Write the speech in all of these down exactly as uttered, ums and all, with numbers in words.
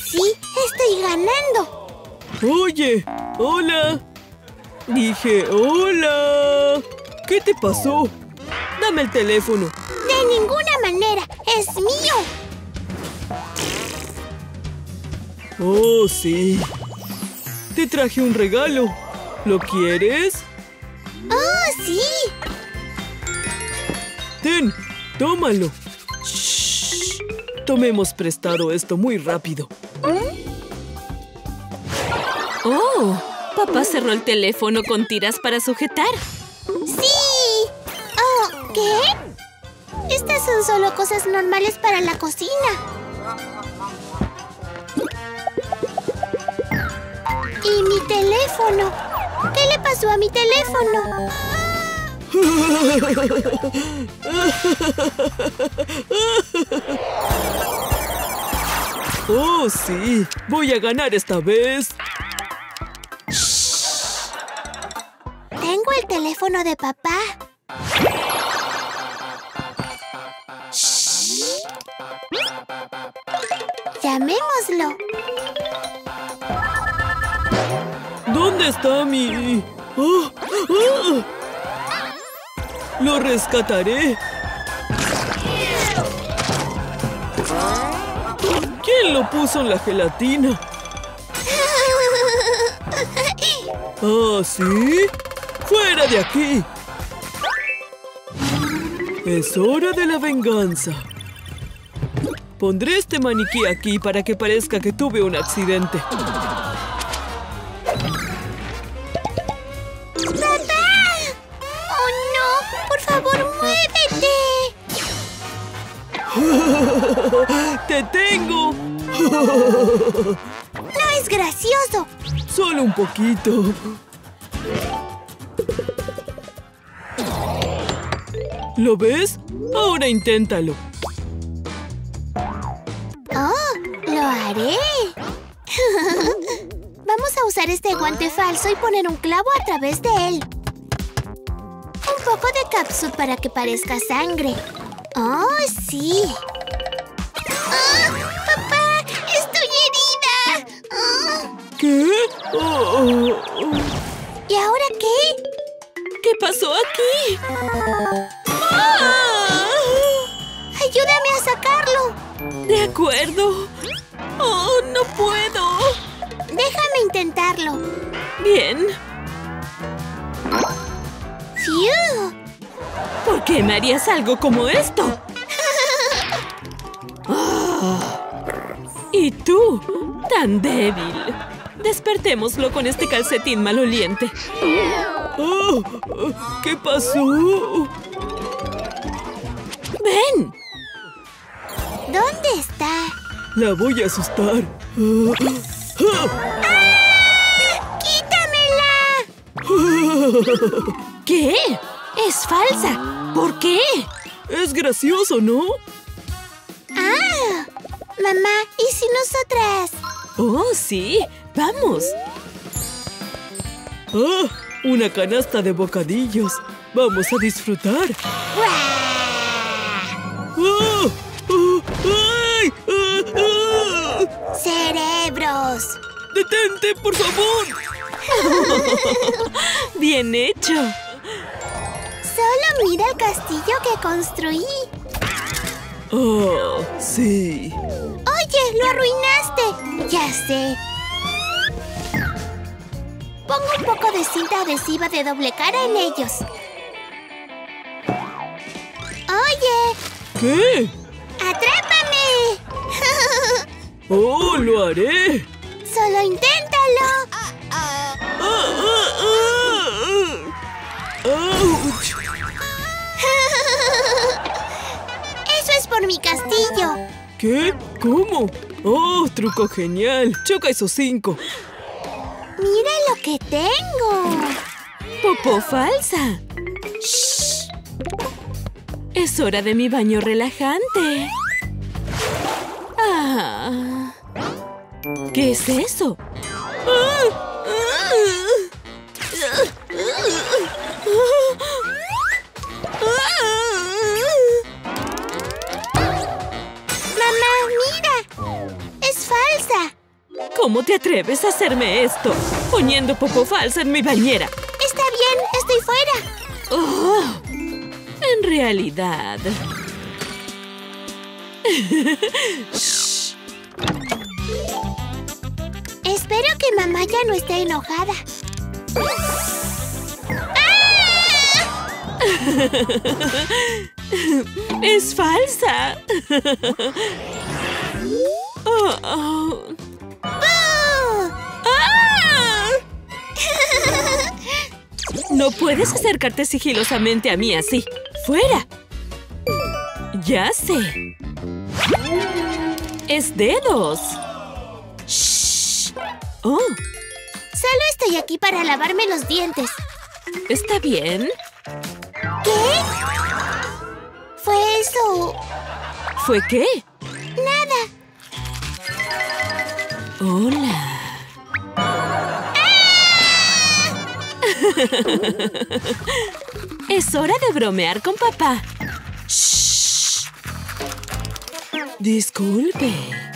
sí, estoy ganando. Oye, hola. Dije, hola. ¿Qué te pasó? Dame el teléfono. De ninguna manera, es mío. Oh, sí. Te traje un regalo. ¿Lo quieres? ¡Oh, sí! Ten, tómalo. Shh. Tomemos prestado esto muy rápido. ¡Oh! Papá cerró el teléfono con tiras para sujetar. ¡Sí! Oh, ¿qué? Estas son solo cosas normales para la cocina. ¿Y mi teléfono? ¿Qué le pasó a mi teléfono? Oh, sí. Voy a ganar esta vez. Shh. Tengo el teléfono de papá. Shh. Llamémoslo. ¿Dónde está mi...? ¡Oh! ¡Oh! ¡Lo rescataré! ¿Quién lo puso en la gelatina? ¿Ah, sí? ¡Fuera de aquí! Es hora de la venganza. Pondré este maniquí aquí para que parezca que tuve un accidente. ¡Te tengo! ¡No es gracioso! Solo un poquito. ¿Lo ves? Ahora inténtalo. ¡Oh! ¡Lo haré! Vamos a usar este guante falso y poner un clavo a través de él. Un poco de capsule para que parezca sangre. ¡Oh, sí! ¡Oh, papá! ¡Estoy herida! Oh. ¿Qué? Oh, oh, oh. ¿Y ahora qué? ¿Qué pasó aquí? ¡Ah! ¡Ayúdame a sacarlo! De acuerdo. ¡Oh, no puedo! Déjame intentarlo. Bien. ¡Fiu! ¿Por qué me harías algo como esto? Oh. ¿Y tú? Tan débil. Despertémoslo con este calcetín maloliente. Oh, ¿qué pasó? ¡Ven! ¿Dónde está? La voy a asustar. ¡Ah! ¡Quítamela! ¿Qué? ¡Es falsa! ¿Por qué? Es gracioso, ¿no? ¡Ah! Mamá, ¿y si nosotras? ¡Oh, sí! ¡Vamos! ¡Ah! Una canasta de bocadillos. ¡Vamos a disfrutar! ¡Oh! ¡Oh! ¡Ay! ¡Ah! ¡Ah! ¡Cerebros! ¡Detente, por favor! ¡Bien hecho! Solo mira el castillo que construí. ¡Oh, sí! ¡Oye, lo arruinaste! Ya sé. Pongo un poco de cinta adhesiva de doble cara en ellos. ¡Oye! ¿Qué? ¡Atrápame! ¡Oh, lo haré! ¡Solo inténtalo! ¡Ah, ah, ah! ¡Auch! ¡Eso es por mi castillo! ¿Qué? ¿Cómo? ¡Oh, truco genial! ¡Choca esos cinco! ¡Mira lo que tengo! ¡Popó falsa! ¡Shh! Es hora de mi baño relajante. Ah. ¿Qué es eso? ¡Mamá, mira! ¡Es falsa! ¿Cómo te atreves a hacerme esto? Poniendo popó falsa en mi bañera. Está bien, estoy fuera. Oh, en realidad... Shh. Espero que mamá ya no esté enojada. ¡Es falsa! Oh, oh. ¡Bú! ¡Ah! No puedes acercarte sigilosamente a mí así. ¡Fuera! Ya sé. Es dedos. Shh. Oh, Solo estoy aquí para lavarme los dientes. ¿está bien? ¿Qué? ¿Fue eso? ¿Fue qué? Nada. Hola. Es hora de bromear con papá. Shh. Disculpe.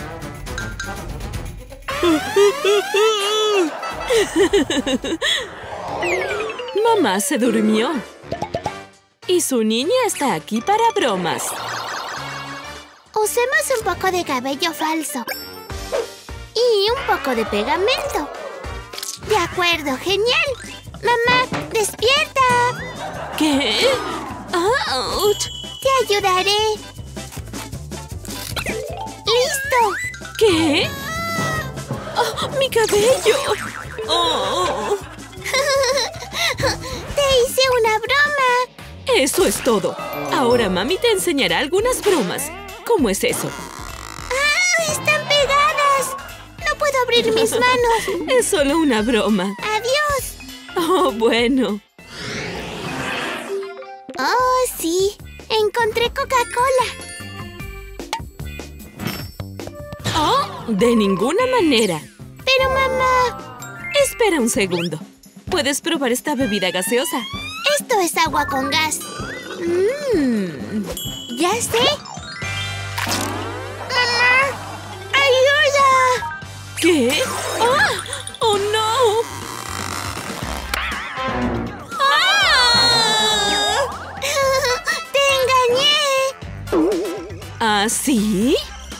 Mamá se durmió. Y su niña está aquí para bromas. Usemos un poco de cabello falso. Y un poco de pegamento. De acuerdo, genial. Mamá, despierta. ¿Qué? ¡Auch! Te ayudaré. ¡Listo! ¿Qué? ¡Oh, mi cabello! Oh, ¡Te hice una broma! eso es todo. Ahora mami te enseñará algunas bromas. ¿Cómo es eso? ¡Ah! ¡Están pegadas! No puedo abrir mis manos. Es solo una broma. ¡Adiós! Oh, bueno. ¡Oh, sí! Encontré Coca-Cola. Oh, de ninguna manera. Pero, mamá... Espera un segundo. ¿Puedes probar esta bebida gaseosa? Esto es agua con gas. Mmm. ¡Ya sé! ¡Mamá! ¡Ayuda! ¿Qué? ¡Ah! ¡Oh, no! ¡Ah! ¡Te engañé! ¿Ah, sí?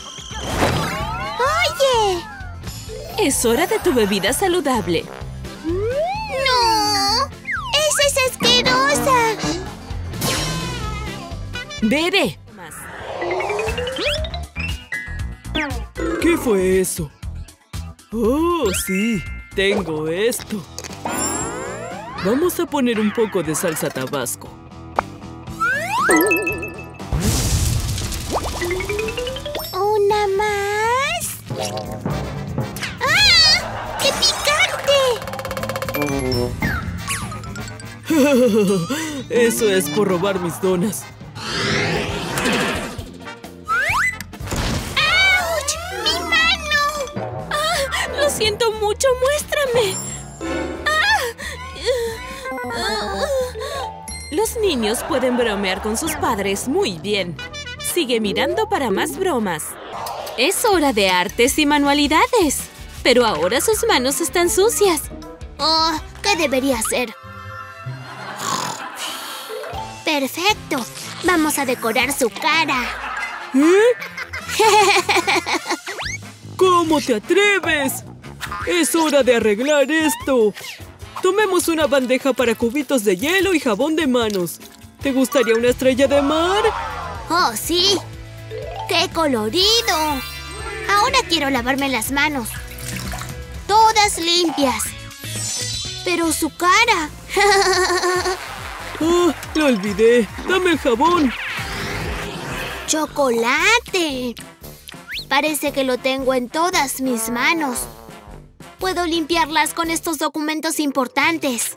¡Oye! Es hora de tu bebida saludable. ¡No! ¡Esa es asquerosa! ¡Bebe! ¿Qué fue eso? Oh, sí. Tengo esto. Vamos a poner un poco de salsa tabasco. ¿Una más? ¡Ah! ¡Qué picante! Eso es por robar mis donas. ¡Auch! ¡Mi mano! ¡Ah! ¡Lo siento mucho! ¡Muéstrame! ¡Ah! Los niños pueden bromear con sus padres muy bien. Sigue mirando para más bromas. Es hora de artes y manualidades. Pero ahora sus manos están sucias. Oh, ¿qué debería hacer? ¡Perfecto! Vamos a decorar su cara. ¿Eh? ¿Cómo te atreves? Es hora de arreglar esto. Tomemos una bandeja para cubitos de hielo y jabón de manos. ¿Te gustaría una estrella de mar? ¡Oh, sí! ¡Qué colorido! Ahora quiero lavarme las manos. Todas limpias. Pero su cara... ¡Ah! Lo olvidé. Dame el jabón. ¡Chocolate! Parece que lo tengo en todas mis manos. Puedo limpiarlas con estos documentos importantes.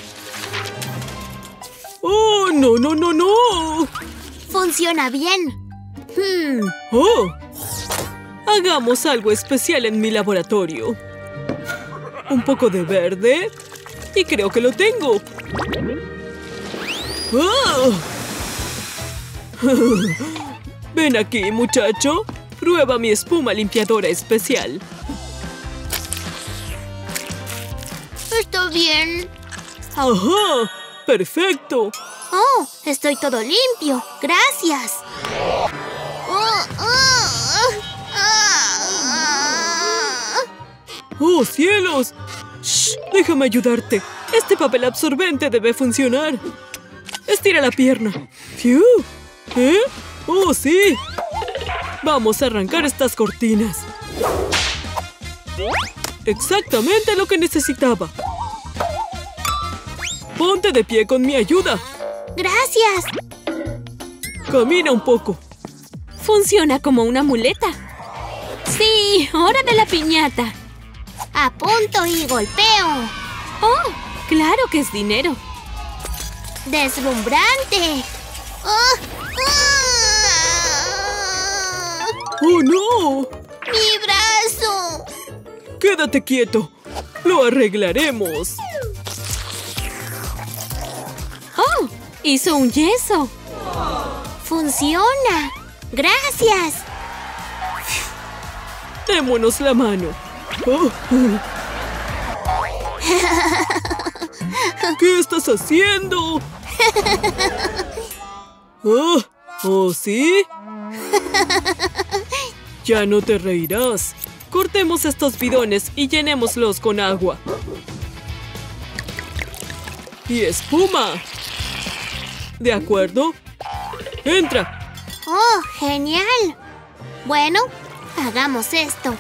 ¡Oh, no, no, no, no! ¡Funciona bien! Hmm. ¡Oh! Hagamos algo especial en mi laboratorio. Un poco de verde. Y creo que lo tengo. ¡Ah! Ven aquí, muchacho. Prueba mi espuma limpiadora especial. todo bien? ¡Ajá! ¡Perfecto! Oh, estoy todo limpio. Gracias. Oh, oh, oh. ¡Oh, cielos! ¡Shh! Déjame ayudarte. Este papel absorbente debe funcionar. Estira la pierna. ¡Fiu! ¿Eh? ¡Oh, sí! Vamos a arrancar estas cortinas. Exactamente lo que necesitaba. Ponte de pie con mi ayuda. Gracias. Camina un poco. Funciona como una muleta. ¡Sí! ¡Hora de la piñata! Apunto y golpeo. ¡Oh! ¡Claro que es dinero! ¡Deslumbrante! ¡Oh! ¡Oh! ¡Oh, no! ¡Mi brazo! ¡Quédate quieto! ¡Lo arreglaremos! ¡Oh! ¡Hizo un yeso! ¡Funciona! ¡Gracias! ¡Démonos la mano! Oh. ¿Qué estás haciendo? Oh, ¿oh, sí? Ya no te reirás. Cortemos estos bidones y llenémoslos con agua. Y espuma. ¿De acuerdo? ¡Entra! ¡Oh, genial! Bueno, hagamos esto.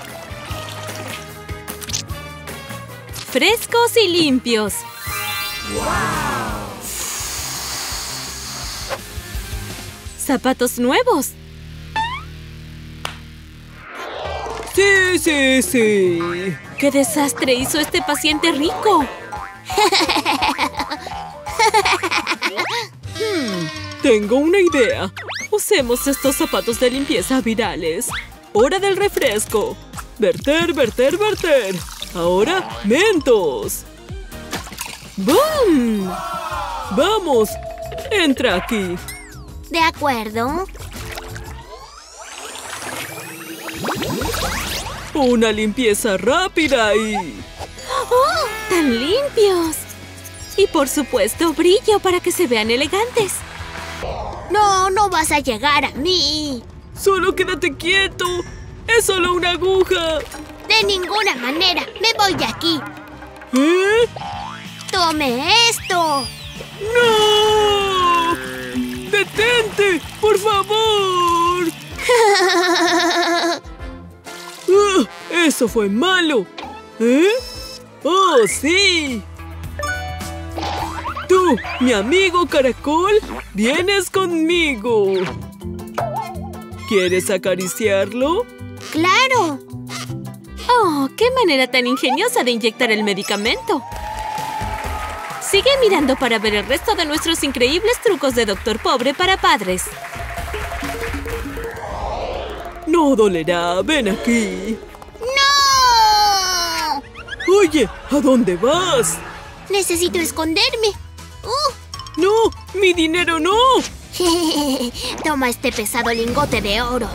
¡Frescos y limpios! ¡Zapatos nuevos! ¡Sí, sí, sí! ¡Qué desastre hizo este paciente rico! Hmm, tengo una idea. Usemos estos zapatos de limpieza virales. ¡Hora del refresco! ¡Verter, verter, verter! Ahora, Mentos. ¡Bum! ¡Vamos! ¡Entra aquí! ¿De acuerdo? Una limpieza rápida y... ¡Oh! ¡Tan limpios! Y por supuesto, brillo para que se vean elegantes. No, no vas a llegar a mí. ¡Solo quédate quieto! ¡Es solo una aguja! De ninguna manera. Me voy de aquí. ¿Eh? ¡Tome esto! ¡No! ¡Detente! ¡Por favor! ¡Uh! ¡Eso fue malo! ¿Eh? ¡Oh, sí! Tú, mi amigo caracol, vienes conmigo. ¿Quieres acariciarlo? ¡Claro! ¡Oh! ¡Qué manera tan ingeniosa de inyectar el medicamento! Sigue mirando para ver el resto de nuestros increíbles trucos de Doctor Pobre para padres. No dolerá, ven aquí. ¡No! Oye, ¿a dónde vas? Necesito esconderme. ¡Uh! ¡No! ¡Mi dinero no! Toma este pesado lingote de oro.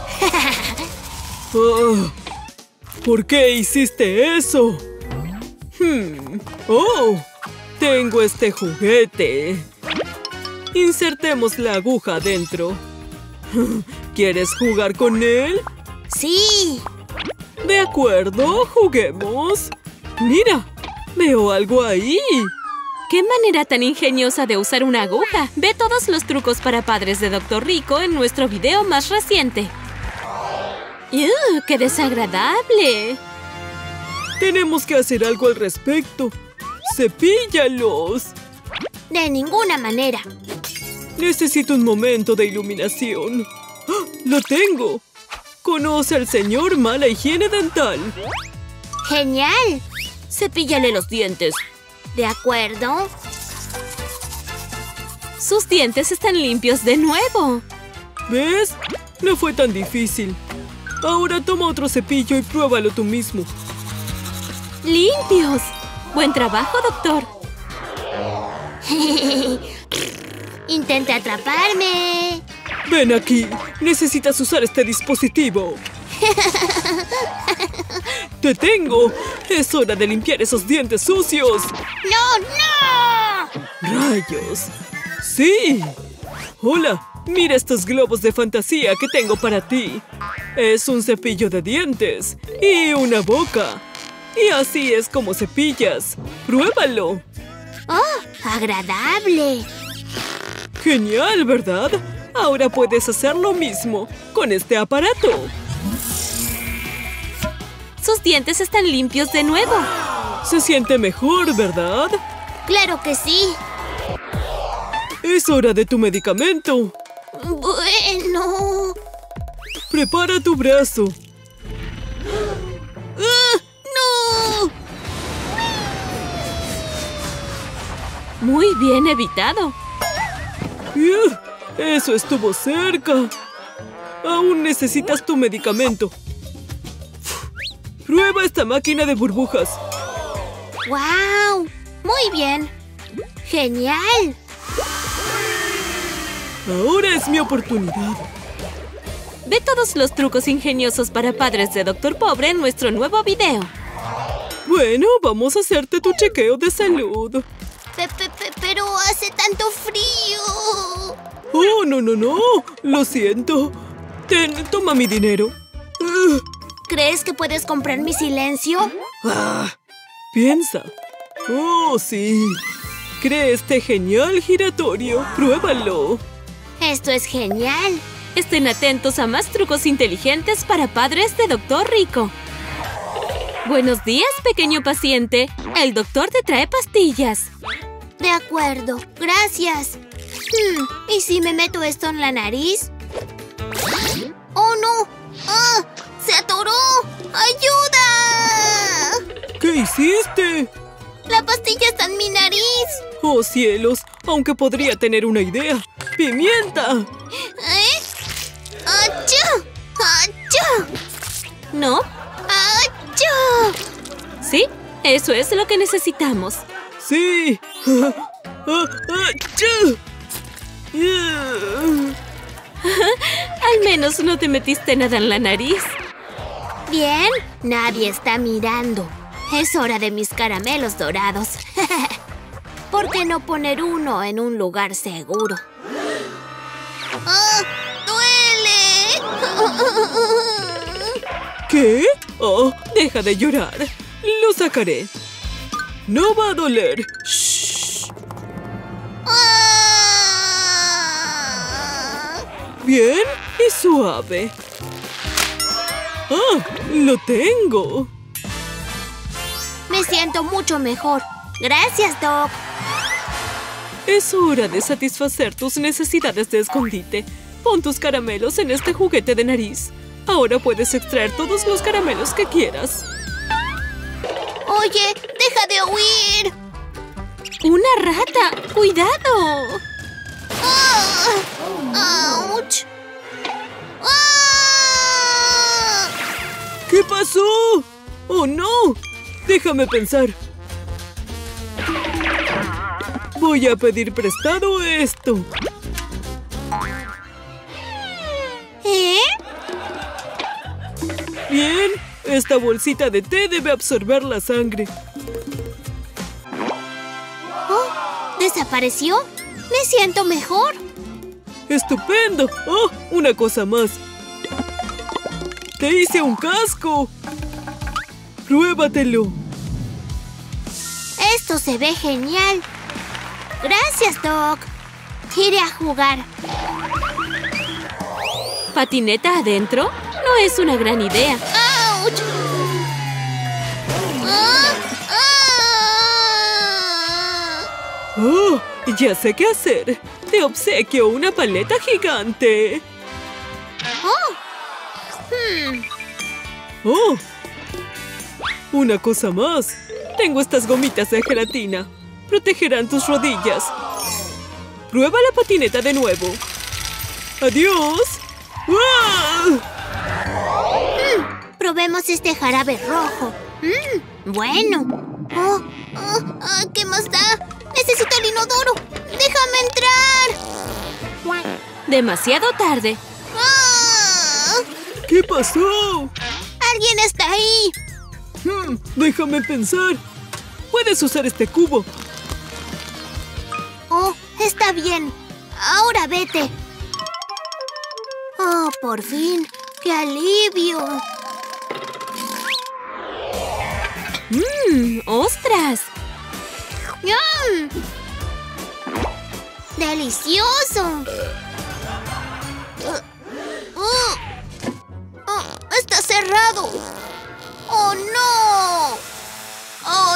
Oh, ¿por qué hiciste eso? Hmm. ¡Oh! Tengo este juguete. Insertemos la aguja adentro. ¿Quieres jugar con él? ¡Sí! De acuerdo, juguemos. Mira, veo algo ahí. ¡Qué manera tan ingeniosa de usar una aguja! Ve todos los trucos para padres de Doctor Rico en nuestro video más reciente. ¡Uh! ¡Qué desagradable! Tenemos que hacer algo al respecto. ¡Cepíllalos! De ninguna manera. Necesito un momento de iluminación. ¡Ah! ¡Lo tengo! Conoce al señor Mala Higiene Dental. ¡Genial! Cepíllale los dientes. ¿De acuerdo? Sus dientes están limpios de nuevo. ¿Ves? No fue tan difícil. Ahora toma otro cepillo y pruébalo tú mismo. ¡Limpios! ¡Buen trabajo, doctor! Intenta atraparme. Ven aquí. Necesitas usar este dispositivo. ¡Te tengo! ¡Es hora de limpiar esos dientes sucios! ¡No, no! ¡Rayos! ¡Sí! ¡Hola! Mira estos globos de fantasía que tengo para ti. Es un cepillo de dientes y una boca. Y así es como cepillas. ¡Pruébalo! ¡Oh, agradable! ¡Genial!, ¿verdad? Ahora puedes hacer lo mismo con este aparato. Sus dientes están limpios de nuevo. Se siente mejor, ¿verdad? ¡Claro que sí! Es hora de tu medicamento. Bueno... Prepara tu brazo. ¡Ah, no! Muy bien evitado. ¡Uh! ¡Eso estuvo cerca! Aún necesitas tu medicamento. ¡Prueba esta máquina de burbujas! ¡Guau! ¡Muy bien! ¡Genial! Ahora es mi oportunidad. Ve todos los trucos ingeniosos para padres de Doctor Pobre en nuestro nuevo video. Bueno, vamos a hacerte tu chequeo de salud. Pe -pe -pe Pero hace tanto frío. ¡Oh, no, no, no! Lo siento. Ten, toma mi dinero. Uh. ¿Crees que puedes comprar mi silencio? Ah, piensa. ¡Oh, sí! Cree este genial giratorio. ¡Pruébalo! Esto es genial. Estén atentos a más trucos inteligentes para padres de Doctor Rico. Buenos días, pequeño paciente. El doctor te trae pastillas. De acuerdo. Gracias. Hmm, ¿y si me meto esto en la nariz? ¡Oh, no! ¡Ah! ¡Se atoró! ¡Ayuda! ¿Qué hiciste? ¡La pastilla está en mi nariz! ¡Oh, cielos! Aunque podría tener una idea. ¡Pimienta! ¿Eh? ¡Achú! ¡Achú! ¿No? ¡Achú! Sí, eso es lo que necesitamos. ¡Sí! ¡Achú! Al menos no te metiste nada en la nariz. Bien, nadie está mirando. Es hora de mis caramelos dorados. ¿Por qué no poner uno en un lugar seguro? ¡Ah! ¡Duele! ¿Qué? Oh, deja de llorar. Lo sacaré. No va a doler. Shh. ¡Ah! Bien y suave. ¡Ah! ¡Lo tengo! Me siento mucho mejor. Gracias, Doc. Es hora de satisfacer tus necesidades de escondite. Pon tus caramelos en este juguete de nariz. Ahora puedes extraer todos los caramelos que quieras. Oye, deja de huir. ¡Una rata! ¡Cuidado! ¡Ah! ¡Auch! ¡Ah! ¿Qué pasó? ¡Oh, no! Déjame pensar. Voy a pedir prestado esto. ¿Eh? Bien, esta bolsita de té debe absorber la sangre. Oh, ¿desapareció? Me siento mejor. ¡Estupendo! ¡Oh, una cosa más! ¡Te hice un casco! ¡Pruébatelo! Esto se ve genial. Gracias, Doc. Iré a jugar. ¿Patineta adentro? No es una gran idea. ¡Auch! ¡Ah! ¡Ah! ¡Oh! Ya sé qué hacer. Te obsequio una paleta gigante. ¡Oh! Hmm. ¡Oh! Una cosa más. Tengo estas gomitas de gelatina. Protegerán tus rodillas. Prueba la patineta de nuevo. ¡Adiós! ¡Ah! Mm, probemos este jarabe rojo. Mm, bueno. Oh, oh, oh, ¿qué más da? Necesito el inodoro. ¡Déjame entrar! Demasiado tarde. ¡Ah! ¿Qué pasó? ¡Alguien está ahí! Hmm, déjame pensar. Puedes usar este cubo. Oh, está bien. Ahora vete. Oh, por fin. ¡Qué alivio! ¡Mmm! ¡Ostras! ¡Yum! ¡Delicioso! Uh, uh, uh, ¡Está cerrado! ¡Oh, no! ¡Oh,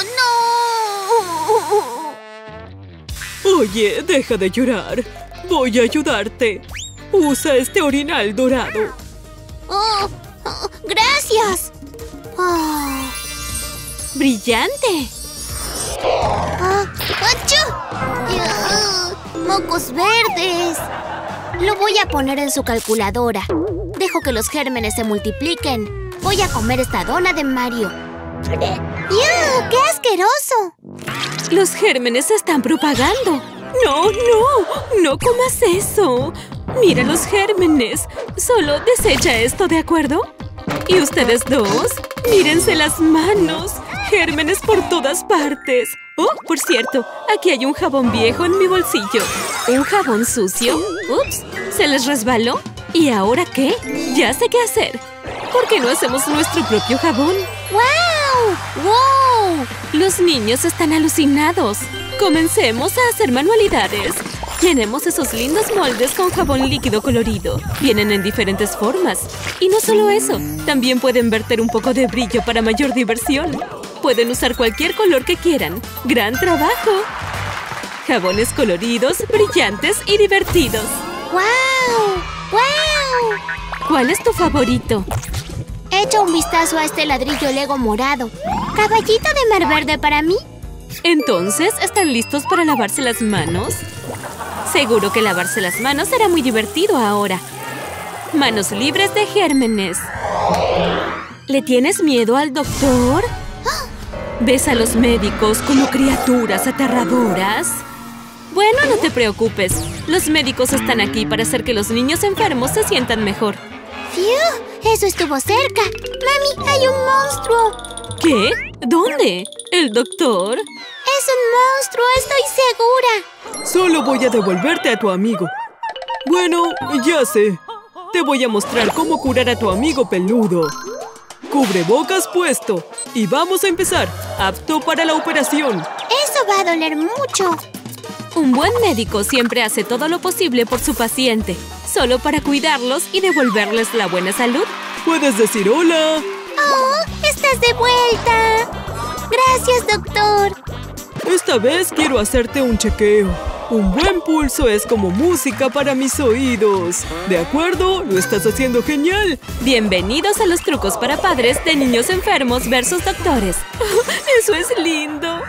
no! Oye, deja de llorar. Voy a ayudarte. Usa este orinal dorado. Oh, oh, ¡gracias! Oh. ¡Brillante! Ah, ¡achú! ¡Ah! ¡Mocos verdes! Lo voy a poner en su calculadora. Dejo que los gérmenes se multipliquen. Voy a comer esta dona de Mario. ¡Yuh! ¡Qué asqueroso! ¡Los gérmenes se están propagando! ¡No, no! ¡No comas eso! ¡Mira los gérmenes! Solo desecha esto, ¿de acuerdo? ¿Y ustedes dos? ¡Mírense las manos! ¡Gérmenes por todas partes! Oh, por cierto, aquí hay un jabón viejo en mi bolsillo. ¿Un jabón sucio? ¡Ups! ¿Se les resbaló? ¿Y ahora qué? Ya sé qué hacer. ¿Por qué no hacemos nuestro propio jabón? ¡Wow! ¡Wow! Los niños están alucinados. Comencemos a hacer manualidades. Llenemos esos lindos moldes con jabón líquido colorido. Vienen en diferentes formas. Y no solo eso, también pueden verter un poco de brillo para mayor diversión. Pueden usar cualquier color que quieran. ¡Gran trabajo! Jabones coloridos, brillantes y divertidos. ¡Wow! ¡Wow! ¿Cuál es tu favorito? Echa un vistazo a este ladrillo Lego morado. ¿Caballito de mar verde para mí? Entonces, ¿están listos para lavarse las manos? Seguro que lavarse las manos será muy divertido ahora. Manos libres de gérmenes. ¿Le tienes miedo al doctor? ¿Ves a los médicos como criaturas aterradoras? Bueno, no te preocupes. Los médicos están aquí para hacer que los niños enfermos se sientan mejor. ¡Fiu! ¡Eso estuvo cerca! ¡Mami, hay un monstruo! ¿Qué? ¿Dónde? ¿El doctor? ¡Es un monstruo! ¡Estoy segura! Solo voy a devolverte a tu amigo. Bueno, ya sé. Te voy a mostrar cómo curar a tu amigo peludo. Cubrebocas puesto. Y vamos a empezar. Apto para la operación. ¡Eso va a doler mucho! Un buen médico siempre hace todo lo posible por su paciente, solo para cuidarlos y devolverles la buena salud. Puedes decir hola. ¡Oh! ¡Estás de vuelta! ¡Gracias, doctor! Esta vez quiero hacerte un chequeo. Un buen pulso es como música para mis oídos. ¿De acuerdo? Lo estás haciendo genial. Bienvenidos a los trucos para padres de niños enfermos versus doctores. ¡Eso es lindo!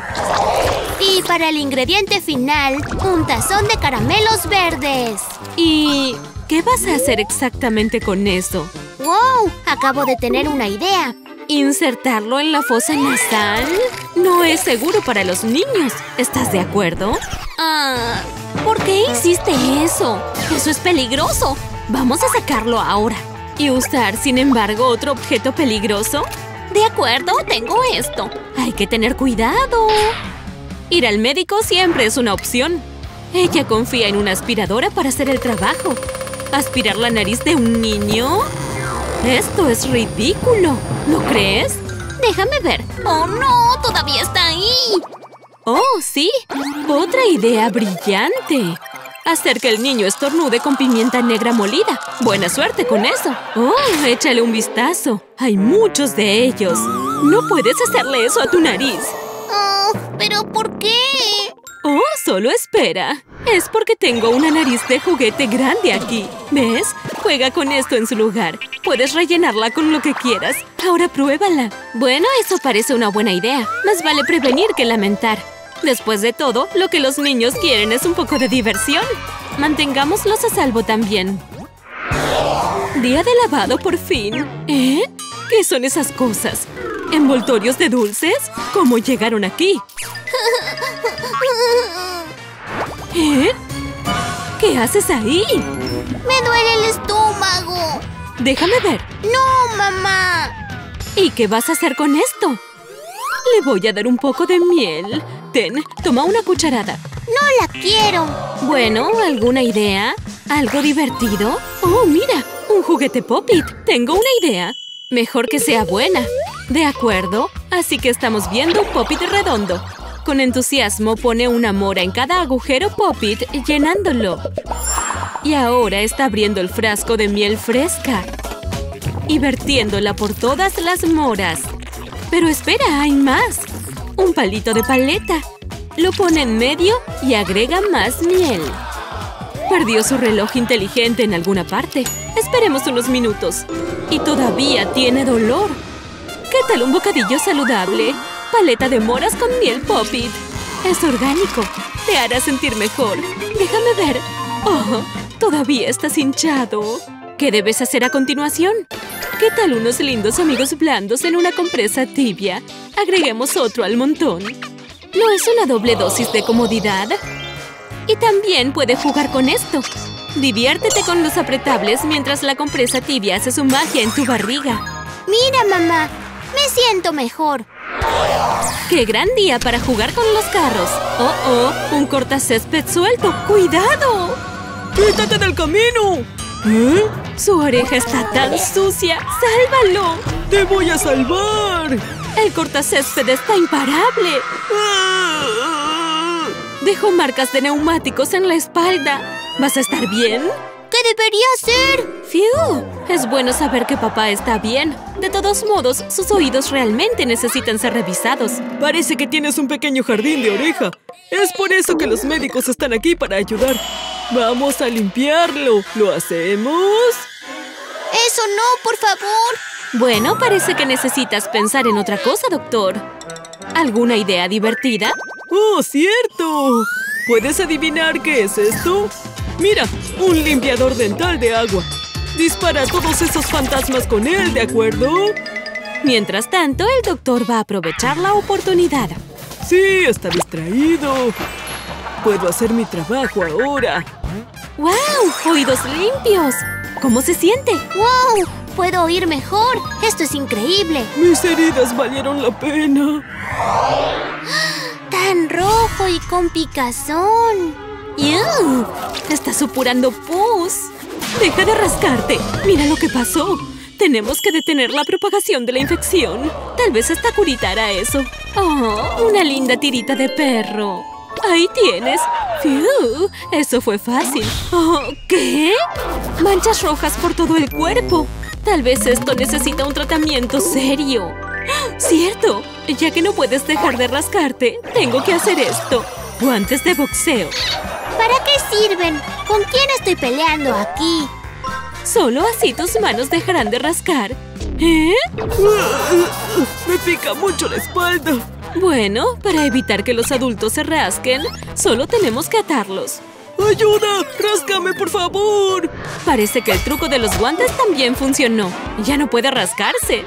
Y para el ingrediente final, un tazón de caramelos verdes. ¿Y qué vas a hacer exactamente con eso? ¡Wow! Acabo de tener una idea. ¿Insertarlo en la fosa nasal? No es seguro para los niños. ¿Estás de acuerdo? Ah, ¿por qué hiciste eso? Eso es peligroso. Vamos a sacarlo ahora. ¿Y usar, sin embargo, otro objeto peligroso? De acuerdo, tengo esto. Hay que tener cuidado. Ir al médico siempre es una opción. Ella confía en una aspiradora para hacer el trabajo. ¿Aspirar la nariz de un niño? Esto es ridículo, ¿no crees? Déjame ver. ¡Oh, no! ¡Todavía está ahí! ¡Oh, sí! ¡Otra idea brillante! Hacer que el niño estornude con pimienta negra molida. ¡Buena suerte con eso! ¡Oh, échale un vistazo! Hay muchos de ellos. No puedes hacerle eso a tu nariz. Oh, ¿pero por qué? ¡Oh, solo espera! Es porque tengo una nariz de juguete grande aquí. ¿Ves? Juega con esto en su lugar. Puedes rellenarla con lo que quieras. Ahora pruébala. Bueno, eso parece una buena idea. Más vale prevenir que lamentar. Después de todo, lo que los niños quieren es un poco de diversión. Mantengámoslos a salvo también. Día de lavado por fin. ¿Eh? ¿Qué son esas cosas? ¿Envoltorios de dulces? ¿Cómo llegaron aquí? ¿Eh? ¿Qué haces ahí? ¡Me duele el estómago! Déjame ver. ¡No, mamá! ¿Y qué vas a hacer con esto? Le voy a dar un poco de miel. Ten, toma una cucharada. No la quiero. Bueno, ¿alguna idea? ¿Algo divertido? Oh, mira, un juguete Pop-It. Tengo una idea. Mejor que sea buena. De acuerdo, así que estamos viendo un Pop-It redondo. Con entusiasmo pone una mora en cada agujero Pop-It, llenándolo. Y ahora está abriendo el frasco de miel fresca y vertiéndola por todas las moras. Pero espera, hay más. Un palito de paleta. Lo pone en medio y agrega más miel. Perdió su reloj inteligente en alguna parte. Esperemos unos minutos. Y todavía tiene dolor. ¿Qué tal un bocadillo saludable? Paleta de moras con miel Pop-It. Es orgánico. Te hará sentir mejor. Déjame ver. Oh, todavía estás hinchado. ¿Qué debes hacer a continuación? ¿Qué tal unos lindos amigos blandos en una compresa tibia? Agreguemos otro al montón. ¿No es una doble dosis de comodidad? Y también puedes jugar con esto. Diviértete con los apretables mientras la compresa tibia hace su magia en tu barriga. Mira, mamá. Me siento mejor. ¡Qué gran día para jugar con los carros! ¡Oh, oh! ¡Un cortacésped suelto! ¡Cuidado! ¡Quítate del camino! ¿Eh? Su oreja está tan sucia. ¡Sálvalo! ¡Te voy a salvar! El cortacésped está imparable. Dejó marcas de neumáticos en la espalda. ¿Vas a estar bien? ¿Qué debería hacer? ¡Fiu! Es bueno saber que papá está bien. De todos modos, sus oídos realmente necesitan ser revisados. Parece que tienes un pequeño jardín de oreja. Es por eso que los médicos están aquí para ayudar. ¡Vamos a limpiarlo! ¿Lo hacemos? ¡Eso no, por favor! Bueno, parece que necesitas pensar en otra cosa, doctor. ¿Alguna idea divertida? ¡Oh, cierto! ¿Puedes adivinar qué es esto? ¡Mira! ¡Un limpiador dental de agua! Dispara a todos esos fantasmas con él, ¿de acuerdo? Mientras tanto, el doctor va a aprovechar la oportunidad. ¡Sí! ¡Está distraído! ¡Puedo hacer mi trabajo ahora! ¡Wow! ¡Oídos limpios! ¿Cómo se siente? ¡Wow! ¡Puedo oír mejor! ¡Esto es increíble! ¡Mis heridas valieron la pena! ¡Tan rojo y con picazón! ¡Ew! ¡Estás supurando pus! ¡Deja de rascarte! ¡Mira lo que pasó! Tenemos que detener la propagación de la infección. Tal vez esta curita hará eso. ¡Oh! ¡Una linda tirita de perro! ¡Ahí tienes! ¡Fiu! Eso fue fácil. Oh, ¿qué? Manchas rojas por todo el cuerpo. Tal vez esto necesita un tratamiento serio. ¡Cierto! Ya que no puedes dejar de rascarte, tengo que hacer esto. Guantes de boxeo. ¿Para qué sirven? ¿Con quién estoy peleando aquí? Solo así tus manos dejarán de rascar. ¿Eh? Me pica mucho la espalda. Bueno, para evitar que los adultos se rasquen, solo tenemos que atarlos. ¡Ayuda! ¡Ráscame, por favor! Parece que el truco de los guantes también funcionó. Ya no puede rascarse.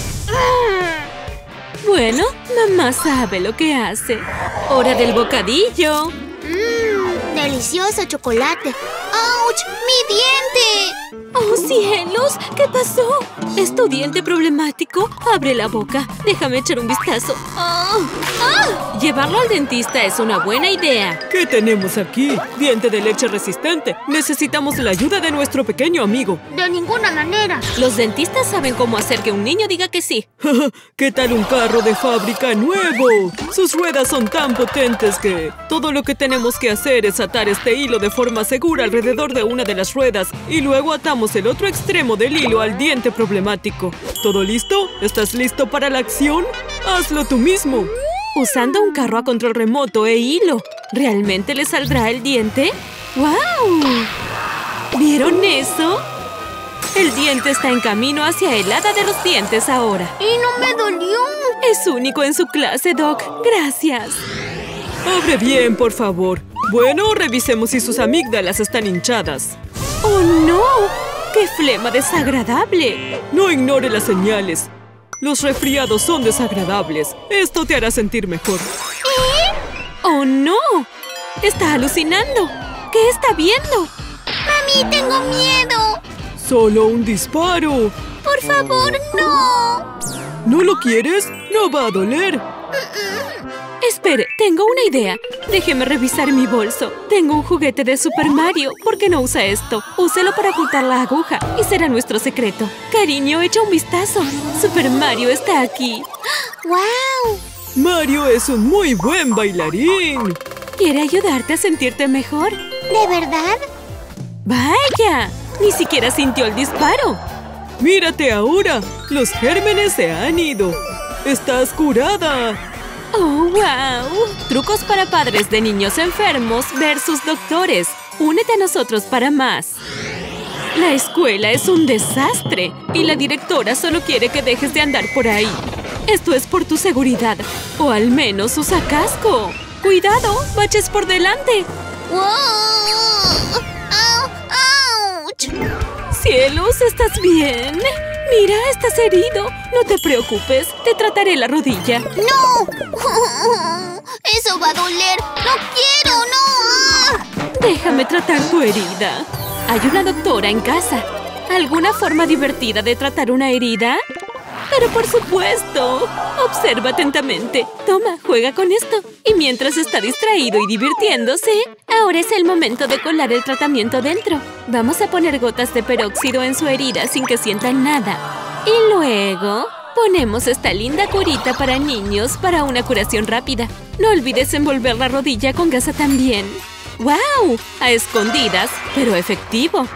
Bueno, mamá sabe lo que hace. ¡Hora del bocadillo! ¡Mmm! ¡Delicioso chocolate! ¡Auch! ¡Mi diente! ¡Oh, cielos! ¿Qué pasó? ¿Es tu diente problemático? Abre la boca. Déjame echar un vistazo. ¡Oh! ¡Ah! Llevarlo al dentista es una buena idea. ¿Qué tenemos aquí? Diente de leche resistente. Necesitamos la ayuda de nuestro pequeño amigo. De ninguna manera. Los dentistas saben cómo hacer que un niño diga que sí. ¿Qué tal un carro de fábrica nuevo? Sus ruedas son tan potentes que todo lo que tenemos que hacer es atar este hilo de forma segura alrededor de una de las ruedas y luego atamos el otro extremo del hilo al diente problemático. ¿Todo listo? ¿Estás listo para la acción? ¡Hazlo tú mismo! Usando un carro a control remoto e hilo, ¿realmente le saldrá el diente? ¡Wow! ¿Vieron eso? El diente está en camino hacia el hada de los dientes ahora. ¡Y no me dolió! Es único en su clase, Doc. Gracias. Abre bien, por favor. Bueno, revisemos si sus amígdalas están hinchadas. ¡Oh, no! ¡Qué flema desagradable! No ignore las señales. Los resfriados son desagradables. Esto te hará sentir mejor. ¿Eh? ¡Oh, no! ¡Está alucinando! ¿Qué está viendo? ¡Mami, tengo miedo! ¡Solo un disparo! ¡Por favor, no! ¿No lo quieres? No va a doler. Espere, tengo una idea. Déjeme revisar mi bolso. Tengo un juguete de Super Mario. ¿Por qué no usa esto? Úselo para ocultar la aguja y será nuestro secreto. Cariño, echa un vistazo. Super Mario está aquí. ¡Guau! Mario es un muy buen bailarín. ¿Quiere ayudarte a sentirte mejor? ¿De verdad? ¡Vaya! Ni siquiera sintió el disparo. ¡Mírate ahora! ¡Los gérmenes se han ido! ¡Estás curada! ¡Oh, wow! Trucos para padres de niños enfermos versus doctores. Únete a nosotros para más. La escuela es un desastre y la directora solo quiere que dejes de andar por ahí. Esto es por tu seguridad. O al menos usa casco. ¡Cuidado! ¡Baches por delante! ¡Wow! ¡Au! ¡Auch! ¡Cielos! ¿Estás bien? Mira, estás herido. No te preocupes. Te trataré la rodilla. ¡No! ¡Eso va a doler! ¡No quiero! ¡No! Déjame tratar tu herida. Hay una doctora en casa. ¿Alguna forma divertida de tratar una herida? Pero por supuesto. Observa atentamente. Toma, juega con esto. Y mientras está distraído y divirtiéndose, ahora es el momento de colar el tratamiento dentro. Vamos a poner gotas de peróxido en su herida sin que sienta nada. Y luego ponemos esta linda curita para niños para una curación rápida. No olvides envolver la rodilla con gasa también. ¡Wow! A escondidas, pero efectivo.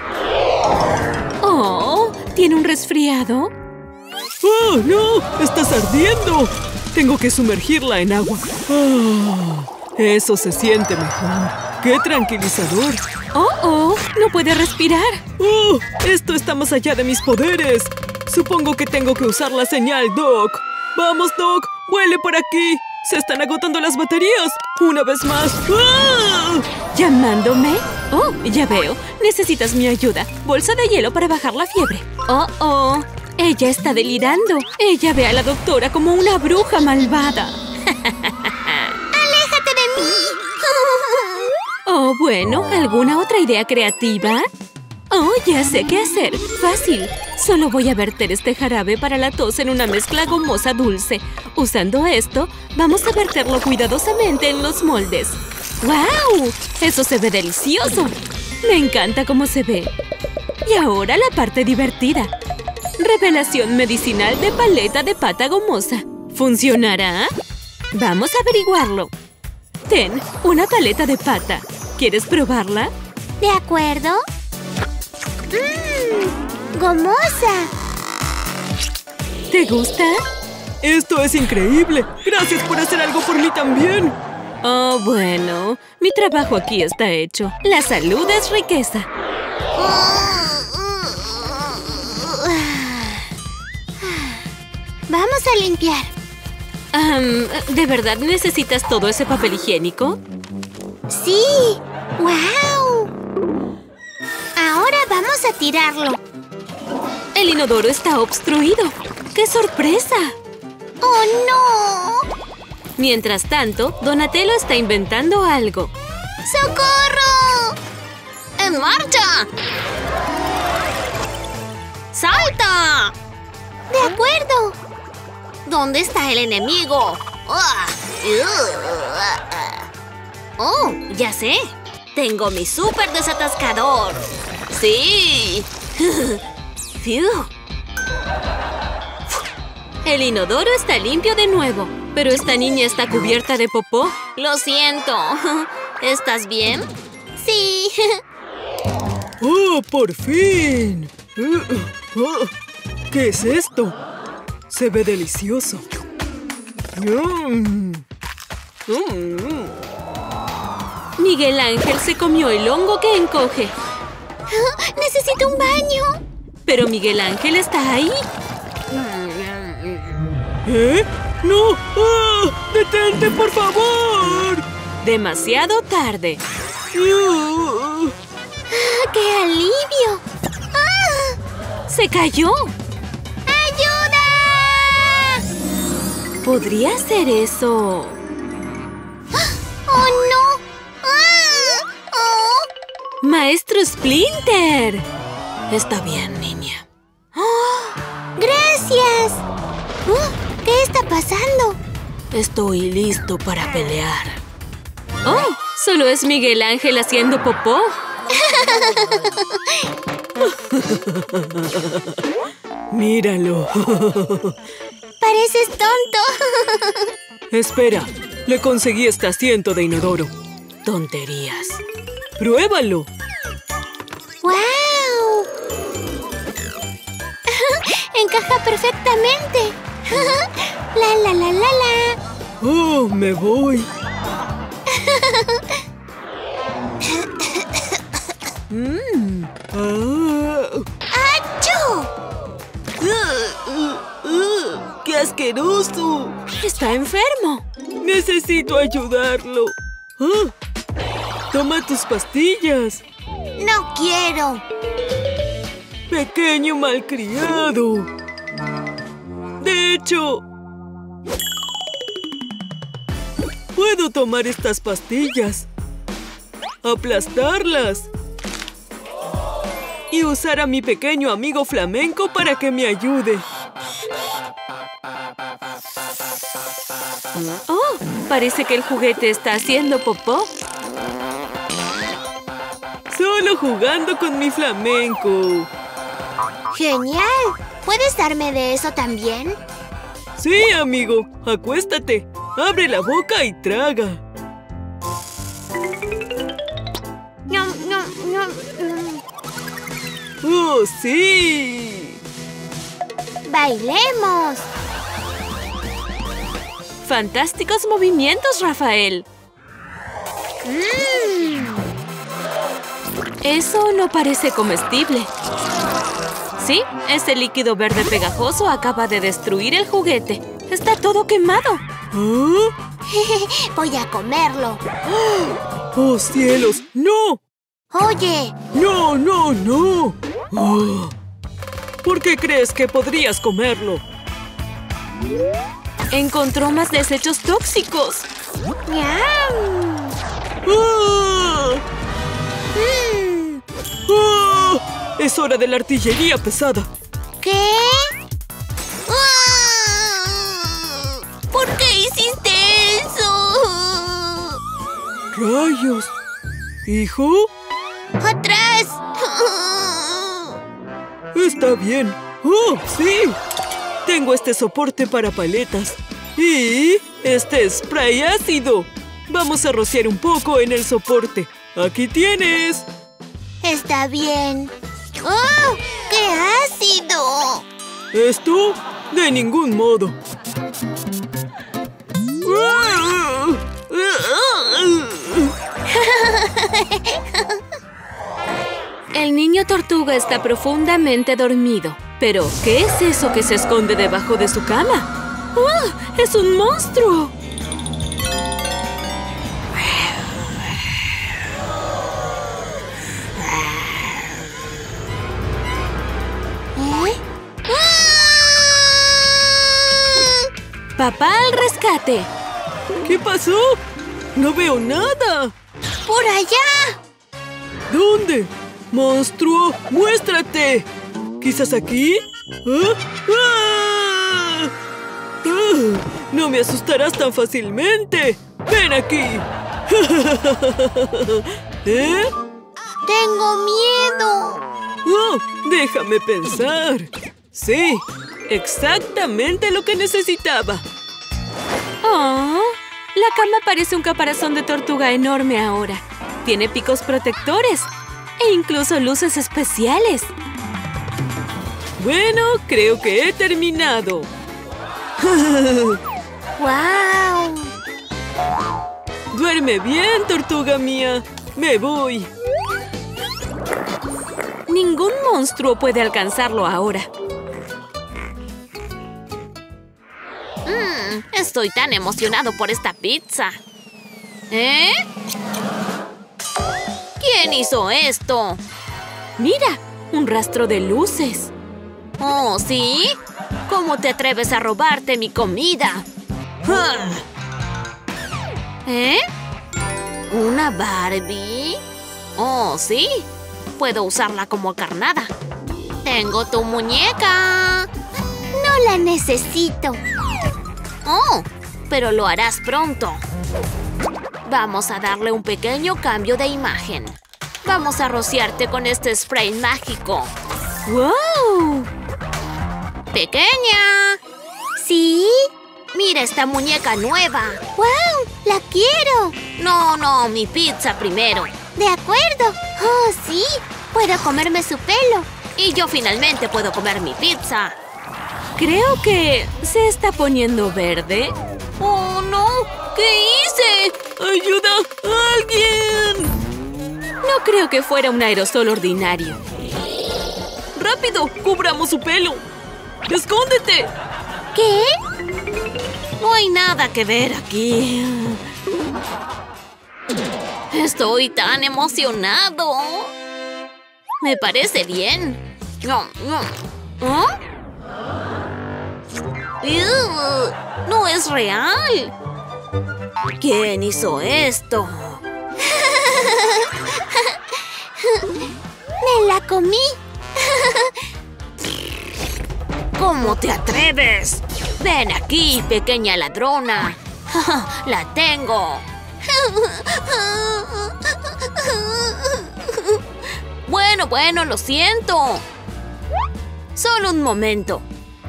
Oh, ¿tiene un resfriado? ¡Oh, no! ¡Estás ardiendo! Tengo que sumergirla en agua. Oh, eso se siente mejor. ¡Qué tranquilizador! ¡Oh, oh! ¡No puede respirar! ¡Oh! Esto está más allá de mis poderes. Supongo que tengo que usar la señal, Doc. ¡Vamos, Doc! ¡Vuele por aquí! ¡Se están agotando las baterías! ¡Una vez más! ¡Ah! ¿Llamándome? Oh, ya veo. Necesitas mi ayuda. Bolsa de hielo para bajar la fiebre. ¡Oh, oh! Ella está delirando. Ella ve a la doctora como una bruja malvada. ¡Aléjate de mí! Oh, bueno. ¿Alguna otra idea creativa? Oh, ya sé qué hacer. Fácil. Solo voy a verter este jarabe para la tos en una mezcla gomosa dulce. Usando esto, vamos a verterlo cuidadosamente en los moldes. ¡Wow! Eso se ve delicioso. Me encanta cómo se ve. Y ahora la parte divertida. Revelación medicinal de paleta de pata gomosa. ¿Funcionará? Vamos a averiguarlo. Ten, una paleta de pata. ¿Quieres probarla? ¿De acuerdo? ¡Mmm! ¡Gomosa! ¿Te gusta? ¡Esto es increíble! ¡Gracias por hacer algo por mí también! Oh, bueno. Mi trabajo aquí está hecho. La salud es riqueza. Vamos a limpiar. Um, ¿De verdad necesitas todo ese papel higiénico? ¡Sí! ¡Wow! Ahora vamos a tirarlo. El inodoro está obstruido. ¡Qué sorpresa! ¡Oh, no! Mientras tanto, Donatello está inventando algo. ¡Socorro! ¡En marcha! ¡Salta! De acuerdo. ¿Dónde está el enemigo? Oh, ya sé. Tengo mi súper desatascador. ¡Sí! El inodoro está limpio de nuevo, pero esta niña está cubierta de popó. Lo siento. ¿Estás bien? Sí. ¡Oh, por fin! ¿Qué es esto? Se ve delicioso. Mm. Mm. Miguel Ángel se comió el hongo que encoge. ¡Necesito un baño! Pero Miguel Ángel está ahí. ¿Eh? ¡No! ¡Ah! ¡Detente, por favor! Demasiado tarde. Uh. ¡Qué alivio! ¡Ah! ¡Se cayó! ¡Ayuda! ¿Podría ser eso? ¡Oh, no! ¡Ah! ¡Oh! ¡Maestro Splinter! Está bien, niña. ¡Oh! ¡Gracias! ¡Oh! ¿Qué está pasando? Estoy listo para pelear. ¡Oh! Solo es Miguel Ángel haciendo popó. Míralo. Pareces tonto. Espera, le conseguí este asiento de inodoro. Tonterías. ¡Pruébalo! ¡Wow! Encaja perfectamente. La la la la la. ¡Oh, me voy! Mmm. Ah. ¡Achú! ¡Qué asqueroso! Está enfermo. Necesito ayudarlo. Ah. Toma tus pastillas. No quiero. Pequeño malcriado. De hecho, puedo tomar estas pastillas, aplastarlas y usar a mi pequeño amigo flamenco para que me ayude. Oh, parece que el juguete está haciendo popó. Solo jugando con mi flamenco. ¡Genial! ¿Puedes darme de eso también? Sí, amigo. Acuéstate. Abre la boca y traga. Ñam, ñam, ñam, ñam. ¡Oh, sí! ¡Bailemos! ¡Fantásticos movimientos, Rafael! ¡Mmm! Eso no parece comestible. Sí, ese líquido verde pegajoso acaba de destruir el juguete. Está todo quemado. ¿Ah? Voy a comerlo. ¡Oh, cielos! ¡No! Oye, ¡No, no, no! Oh. ¿Por qué crees que podrías comerlo? Encontró más desechos tóxicos. ¡ñam! ¡Ah! Mm. ¡Ah! ¡Es hora de la artillería pesada! ¿Qué? ¡Ah! ¿Por qué hiciste eso? ¡Rayos! ¿Hijo? ¡Atrás! Está bien. ¡Oh, sí! Tengo este soporte para paletas. Y este spray ácido. Vamos a rociar un poco en el soporte. ¡Aquí tienes! Está bien. ¡Oh! ¡Qué ácido! ¿Esto? De ningún modo. El niño tortuga está profundamente dormido. Pero, ¿qué es eso que se esconde debajo de su cama? ¡Oh! ¡Es un monstruo! ¿Eh? ¡Papá al rescate! ¿Qué pasó? No veo nada. ¡Por allá! ¿Dónde? ¡Monstruo! ¡Muéstrate! ¿Quizás aquí? ¿Ah? ¡Ah! ¡Ah! ¡No me asustarás tan fácilmente! ¡Ven aquí! ¿Eh? ¡Tengo miedo! Oh, déjame pensar. Sí, exactamente lo que necesitaba. ¡Oh! La cama parece un caparazón de tortuga enorme ahora. Tiene picos protectores e incluso luces especiales. Bueno, creo que he terminado. ¡Wow! Duerme bien, tortuga mía. Me voy. Ningún monstruo puede alcanzarlo ahora. Mm, estoy tan emocionado por esta pizza. ¿Eh? ¿Quién hizo esto? ¡Mira! Un rastro de luces. ¿Oh, sí? ¿Cómo te atreves a robarte mi comida? ¿Eh? ¿Una Barbie? Oh, sí. Puedo usarla como carnada. ¡Tengo tu muñeca! No la necesito. pero lo harás pronto. Vamos a darle un pequeño cambio de imagen. Vamos a rociarte con este spray mágico. ¡Wow! ¡Pequeña! ¿Sí? Mira esta muñeca nueva. ¡Wow! ¡La quiero! No, no, mi pizza primero. De acuerdo. ¡Oh, sí! Puedo comerme su pelo. Y yo finalmente puedo comer mi pizza. Creo que se está poniendo verde. ¡Oh, no! ¿Qué hice? ¡Ayuda! ¡Alguien! No creo que fuera un aerosol ordinario. ¡Rápido! ¡Cubramos su pelo! ¡Escóndete! ¿Qué? No hay nada que ver aquí. Estoy tan emocionado. Me parece bien. No, no. ¿Ah? ¡Ew! ¡No es real! ¿Quién hizo esto? ¡Me la comí! ¿Cómo te atreves? Ven aquí, pequeña ladrona. ¡La tengo! Bueno, bueno, lo siento. Solo un momento.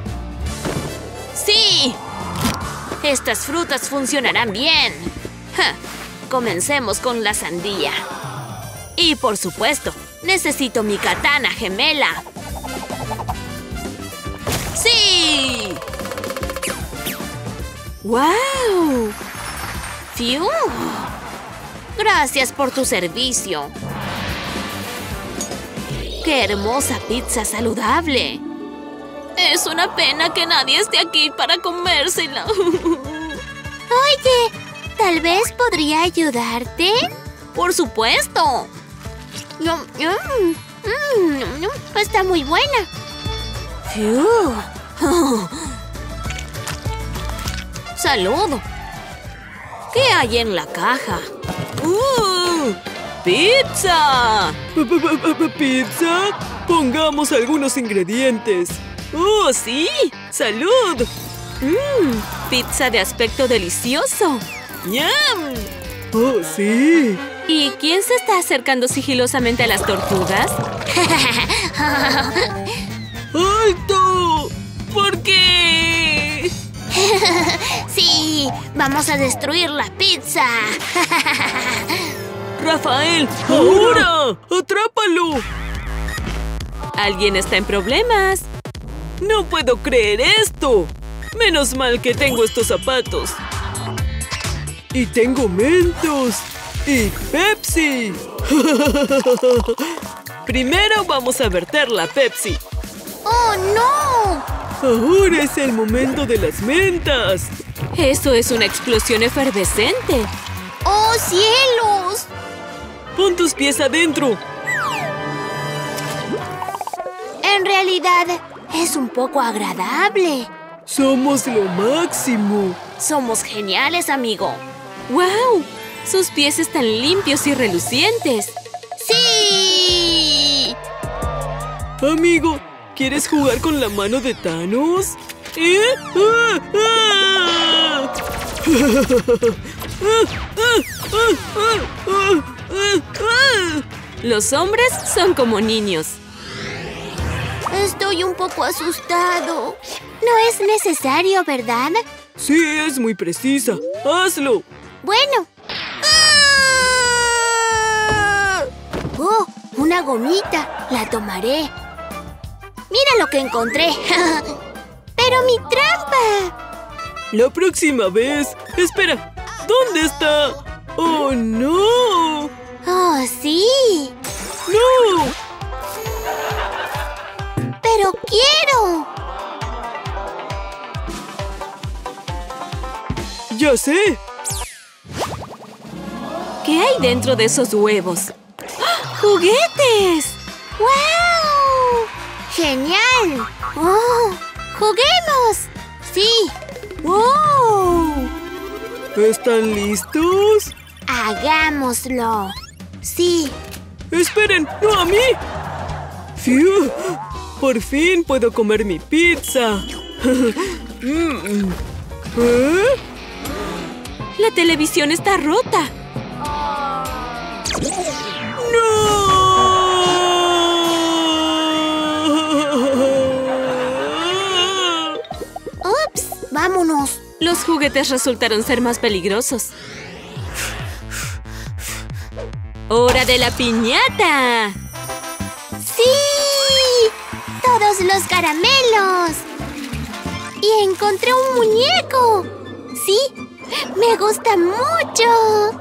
¡Sí! Estas frutas funcionarán bien. Ja, comencemos con la sandía. Y por supuesto, necesito mi katana gemela. ¡Sí! ¡Wow! ¡Fiu! Gracias por tu servicio. ¡Qué hermosa pizza saludable! Es una pena que nadie esté aquí para comérsela. Oye, ¿tal vez podría ayudarte? ¡Por supuesto! Yum, yum. Mm, mm, está muy buena. ¡Fiu! Oh. ¡Salud! ¿Qué hay en la caja? ¡Uh! ¡Pizza! ¿Pizza? Pongamos algunos ingredientes. ¡Oh, sí! ¡Salud! ¡Mmm! ¡Pizza de aspecto delicioso! ¡Yum! ¡Oh, sí! ¿Y quién se está acercando sigilosamente a las tortugas? ¡Alto! ¿Por qué? ¡Sí! ¡Vamos a destruir la pizza! ¡Rafael! ¡Ahora! ¡Atrápalo! Alguien está en problemas. ¡No puedo creer esto! Menos mal que tengo estos zapatos. ¡Y tengo Mentos! ¡Y Pepsi! Primero vamos a verter la Pepsi. ¡Oh, no! ¡Ahora es el momento de las mentas! ¡Eso es una explosión efervescente! ¡Oh, cielos! ¡Pon tus pies adentro! En realidad, es un poco agradable. ¡Somos lo máximo! Somos geniales, amigo. ¡Wow! Sus pies están limpios y relucientes. ¡Sí! Amigo, ¿quieres jugar con la mano de Thanos? ¿Eh? ¡Ah! ¡Ah! Los hombres son como niños. Estoy un poco asustado. No es necesario, ¿verdad? Sí, es muy precisa. ¡Hazlo! Bueno. ¡Ah! ¡Oh! Una gomita. La tomaré. Mira lo que encontré. ¡Pero mi trampa! La próxima vez. Espera. ¿Dónde está? ¡Oh, no! ¡Oh, sí! ¡No! ¡Pero quiero! ¡Ya sé! ¿Qué hay dentro de esos huevos? ¡Ah! ¡Juguetes! ¡Wow! ¡Genial! ¡Oh! ¡Juguemos! ¡Sí! ¡Wow! ¿Están listos? ¡Hagámoslo! ¡Sí! ¡Esperen! ¡No a mí! ¡Fiu! ¡Por fin puedo comer mi pizza! Mm. ¿Eh? La televisión está rota. ¡Ups! ¡Vámonos! Los juguetes resultaron ser más peligrosos. ¡Hora de la piñata! ¡Sí! ¡Todos los caramelos! ¡Y encontré un muñeco! ¡Sí! ¡Me gusta mucho!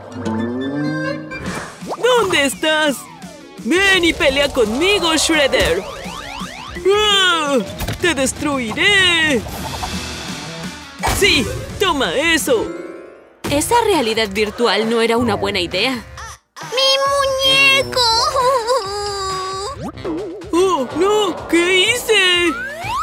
¿Dónde estás? ¡Ven y pelea conmigo, Shredder! ¡Ah! ¡Te destruiré! ¡Sí! ¡Toma eso! Esa realidad virtual no era una buena idea. ¡Mi muñeco! ¡Oh, no! ¿Qué hice?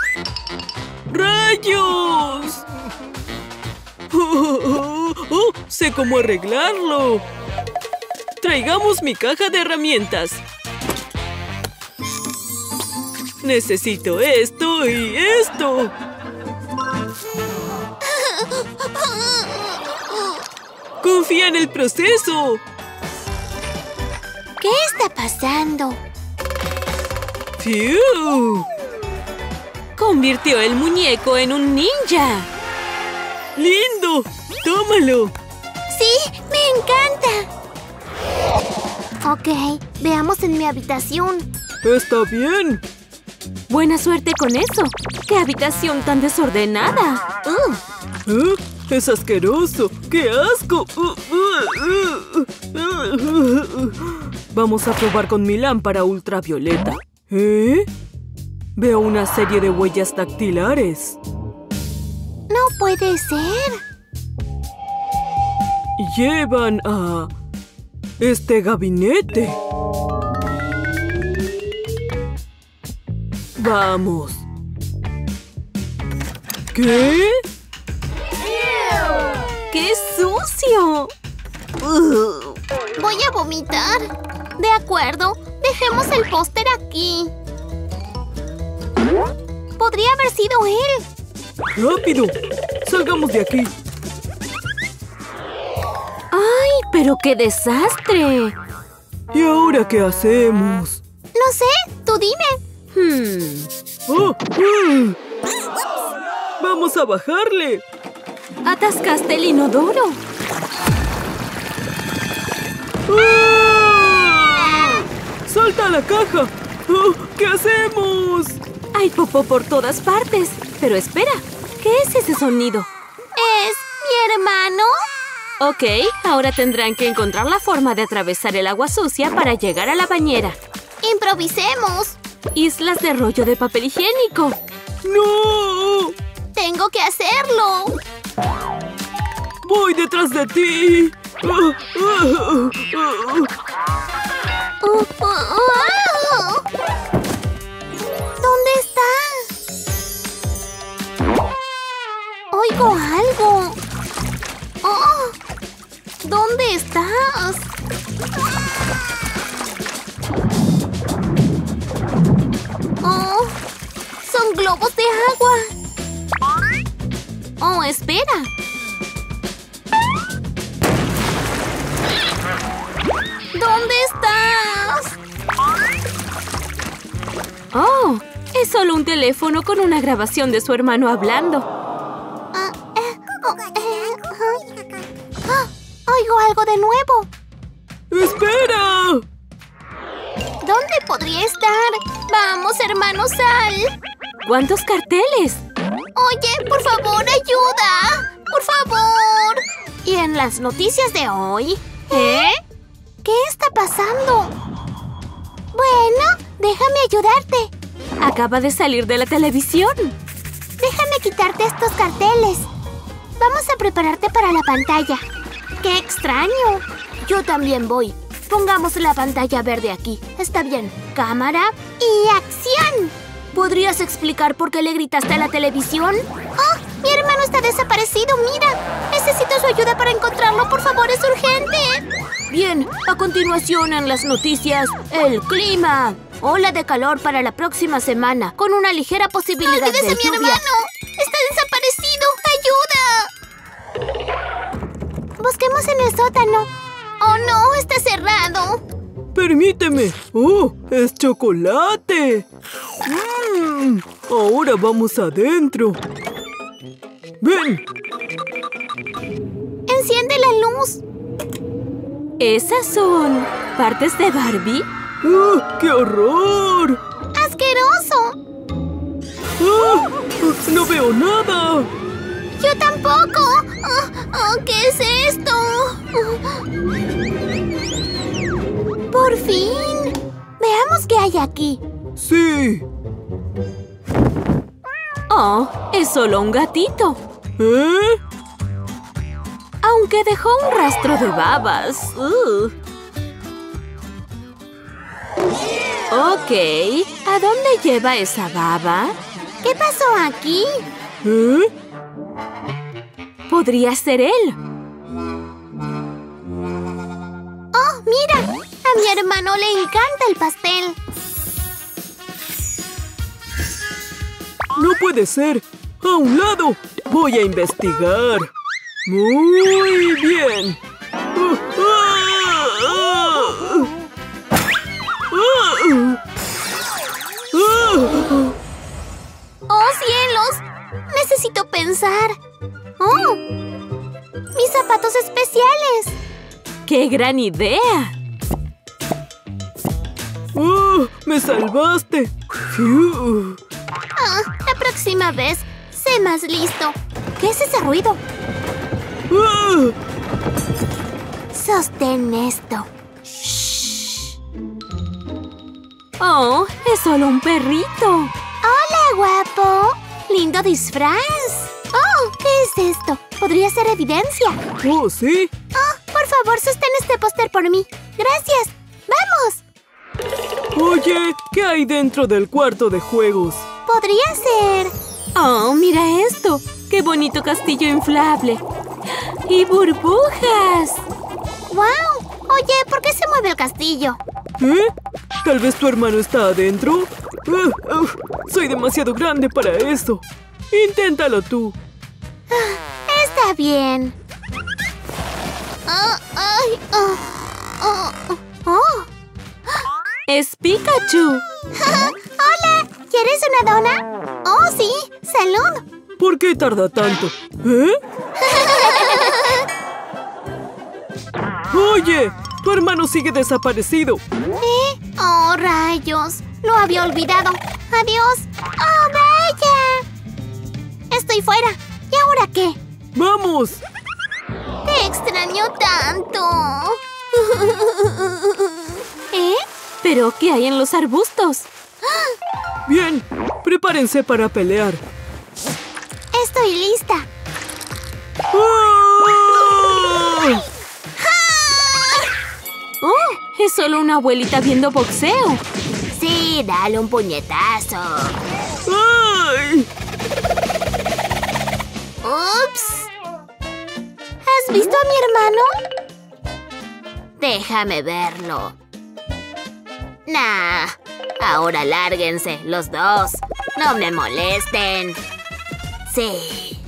¡Rayos! Oh, oh, oh, sé cómo arreglarlo. Traigamos mi caja de herramientas. Necesito esto y esto. Confía en el proceso. ¿Qué está pasando? ¡Fiu! Convirtió el muñeco en un ninja. ¡Lindo! ¡Tómalo! ¡Sí! ¡Me encanta! Ok, veamos en mi habitación. ¡Está bien! Buena suerte con eso. ¡Qué habitación tan desordenada! Uh. ¿Eh? ¡Es asqueroso! ¡Qué asco! Uh, uh, uh, uh, uh. Vamos a probar con mi lámpara ultravioleta. ¿Eh? Veo una serie de huellas dactilares. No puede ser. Llevan a este gabinete. Vamos. ¿Qué? ¡Qué sucio! Uh, voy a vomitar. De acuerdo, dejemos el póster aquí. Podría haber sido él. ¡Rápido! ¡Salgamos de aquí! ¡Ay, pero qué desastre! ¿Y ahora qué hacemos? No sé, tú dime. Hmm. ¡Oh! ¡Uh! ¡Vamos a bajarle! ¡Atascaste el inodoro! ¡Ah! ¡Salta a la caja! Oh, ¿qué hacemos? Hay popó por todas partes. Pero espera, ¿qué es ese sonido? ¿Es mi hermano? Ok, ahora tendrán que encontrar la forma de atravesar el agua sucia para llegar a la bañera. Improvisemos. Islas de rollo de papel higiénico. ¡No! Tengo que hacerlo. ¡Voy detrás de ti! ¡Ah! ¡Ah! ¡Ah! Uh, uh, uh. ¿Dónde está? Oigo algo. Oh, ¿dónde estás? Oh, son globos de agua. Oh, espera. ¿Dónde estás? Oh, es solo un teléfono con una grabación de su hermano hablando. Ah, eh, oh, eh, ah. Ah, oigo algo de nuevo. ¡Espera! ¿Dónde podría estar? ¡Vamos, hermano Sal! ¿Cuántos carteles? Oye, por favor, ayuda. ¡Por favor! Y en las noticias de hoy... ¿Eh? ¿Qué está pasando? Bueno, déjame ayudarte. Acaba de salir de la televisión. Déjame quitarte estos carteles. Vamos a prepararte para la pantalla. ¡Qué extraño! Yo también voy. Pongamos la pantalla verde aquí. Está bien. Cámara y acción. ¿Podrías explicar por qué le gritaste a la televisión? ¡Oh! Mi hermano está desaparecido, mira. Necesito su ayuda para encontrarlo. Por favor, es urgente. Bien, a continuación en las noticias, el clima. Ola de calor para la próxima semana, con una ligera posibilidad de lluvia. ¡Olvídese mi hermano! ¡Está desaparecido! ¡Ayuda! Busquemos en el sótano. ¡Oh, no! ¡Está cerrado! ¡Permíteme! ¡Oh! ¡Es chocolate! ¡Mmm! Ahora vamos adentro. ¡Ven! ¡Enciende la luz! ¿Esas son partes de Barbie? ¡Oh! ¡Qué horror! ¡Asqueroso! ¡Ah! ¡No veo nada! ¡Yo tampoco! Oh, oh, ¿qué es esto? ¡Por fin! Veamos qué hay aquí. ¡Sí! Oh, es solo un gatito. ¿Eh? Aunque dejó un rastro de babas. Uh. Ok, ¿a dónde lleva esa baba? ¿Qué pasó aquí? ¿Eh? Podría ser él. ¡Oh, mira! A mi hermano le encanta el pastel. ¡No puede ser! ¡A un lado! ¡Voy a investigar! ¡Muy bien! ¡Ah! ¡Ah! ¡Ah! ¡Ah! ¡Oh, cielos! Necesito pensar. ¡Oh! ¡Mis zapatos especiales! ¡Qué gran idea! ¡Oh! ¡Me salvaste! ¡Fiu! Ah, la próxima vez, sé más listo. ¿Qué es ese ruido? ¡Ah! Sostén esto. Shh. Oh, es solo un perrito. ¡Hola, guapo! ¡Lindo disfraz! ¡Oh! ¿Qué es esto? ¿Podría ser evidencia? ¡Oh, sí! ¡Oh! Por favor, sostén este póster por mí. ¡Gracias! ¡Vamos! Oye, ¿qué hay dentro del cuarto de juegos? Podría ser... Oh, mira esto. ¡Qué bonito castillo inflable! ¡Y burbujas! ¡Wow! Oye, ¿por qué se mueve el castillo? ¿Eh? ¿Tal vez tu hermano está adentro? Uh, uh, soy demasiado grande para eso. Inténtalo tú. Está bien. Oh, ay, oh, oh, oh. ¡Es Pikachu! ¡Hola! ¿Quieres una dona? ¡Oh, sí! ¡Salud! ¿Por qué tarda tanto? ¿Eh? Oye, tu hermano sigue desaparecido. ¿Eh? ¡Oh, rayos! Lo había olvidado. ¡Adiós! ¡Oh, vaya! Estoy fuera. ¿Y ahora qué? ¡Vamos! Te extraño tanto. ¿Eh? ¿Pero qué hay en los arbustos? Bien, prepárense para pelear. Estoy lista. ¡Ah! ¡Oh! Es solo una abuelita viendo boxeo. Sí, dale un puñetazo. ¡Ay! ¡Ups! ¿Has visto a mi hermano? Déjame verlo. Nah. Ahora lárguense, los dos. No me molesten. Sí.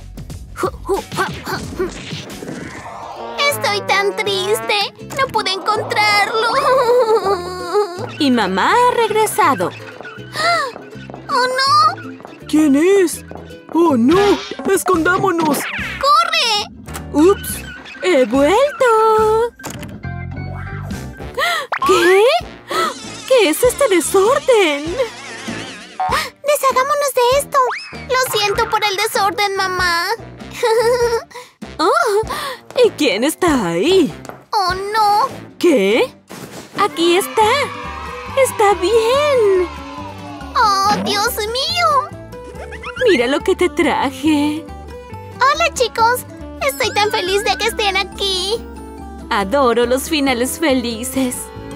Estoy tan triste. No pude encontrarlo. Y mamá ha regresado. ¡Oh, no! ¿Quién es? ¡Oh, no! ¡Escondámonos! ¡Corre! ¡Ups! ¡He vuelto! ¿Qué? ¿Qué es este desorden? ¡Deshagámonos de esto! Lo siento por el desorden, mamá. Oh, ¿y quién está ahí? ¡Oh, no! ¿Qué? Aquí está. Está bien. ¡Oh, Dios mío! Mira lo que te traje. Hola, chicos. Estoy tan feliz de que estén aquí. Adoro los finales felices.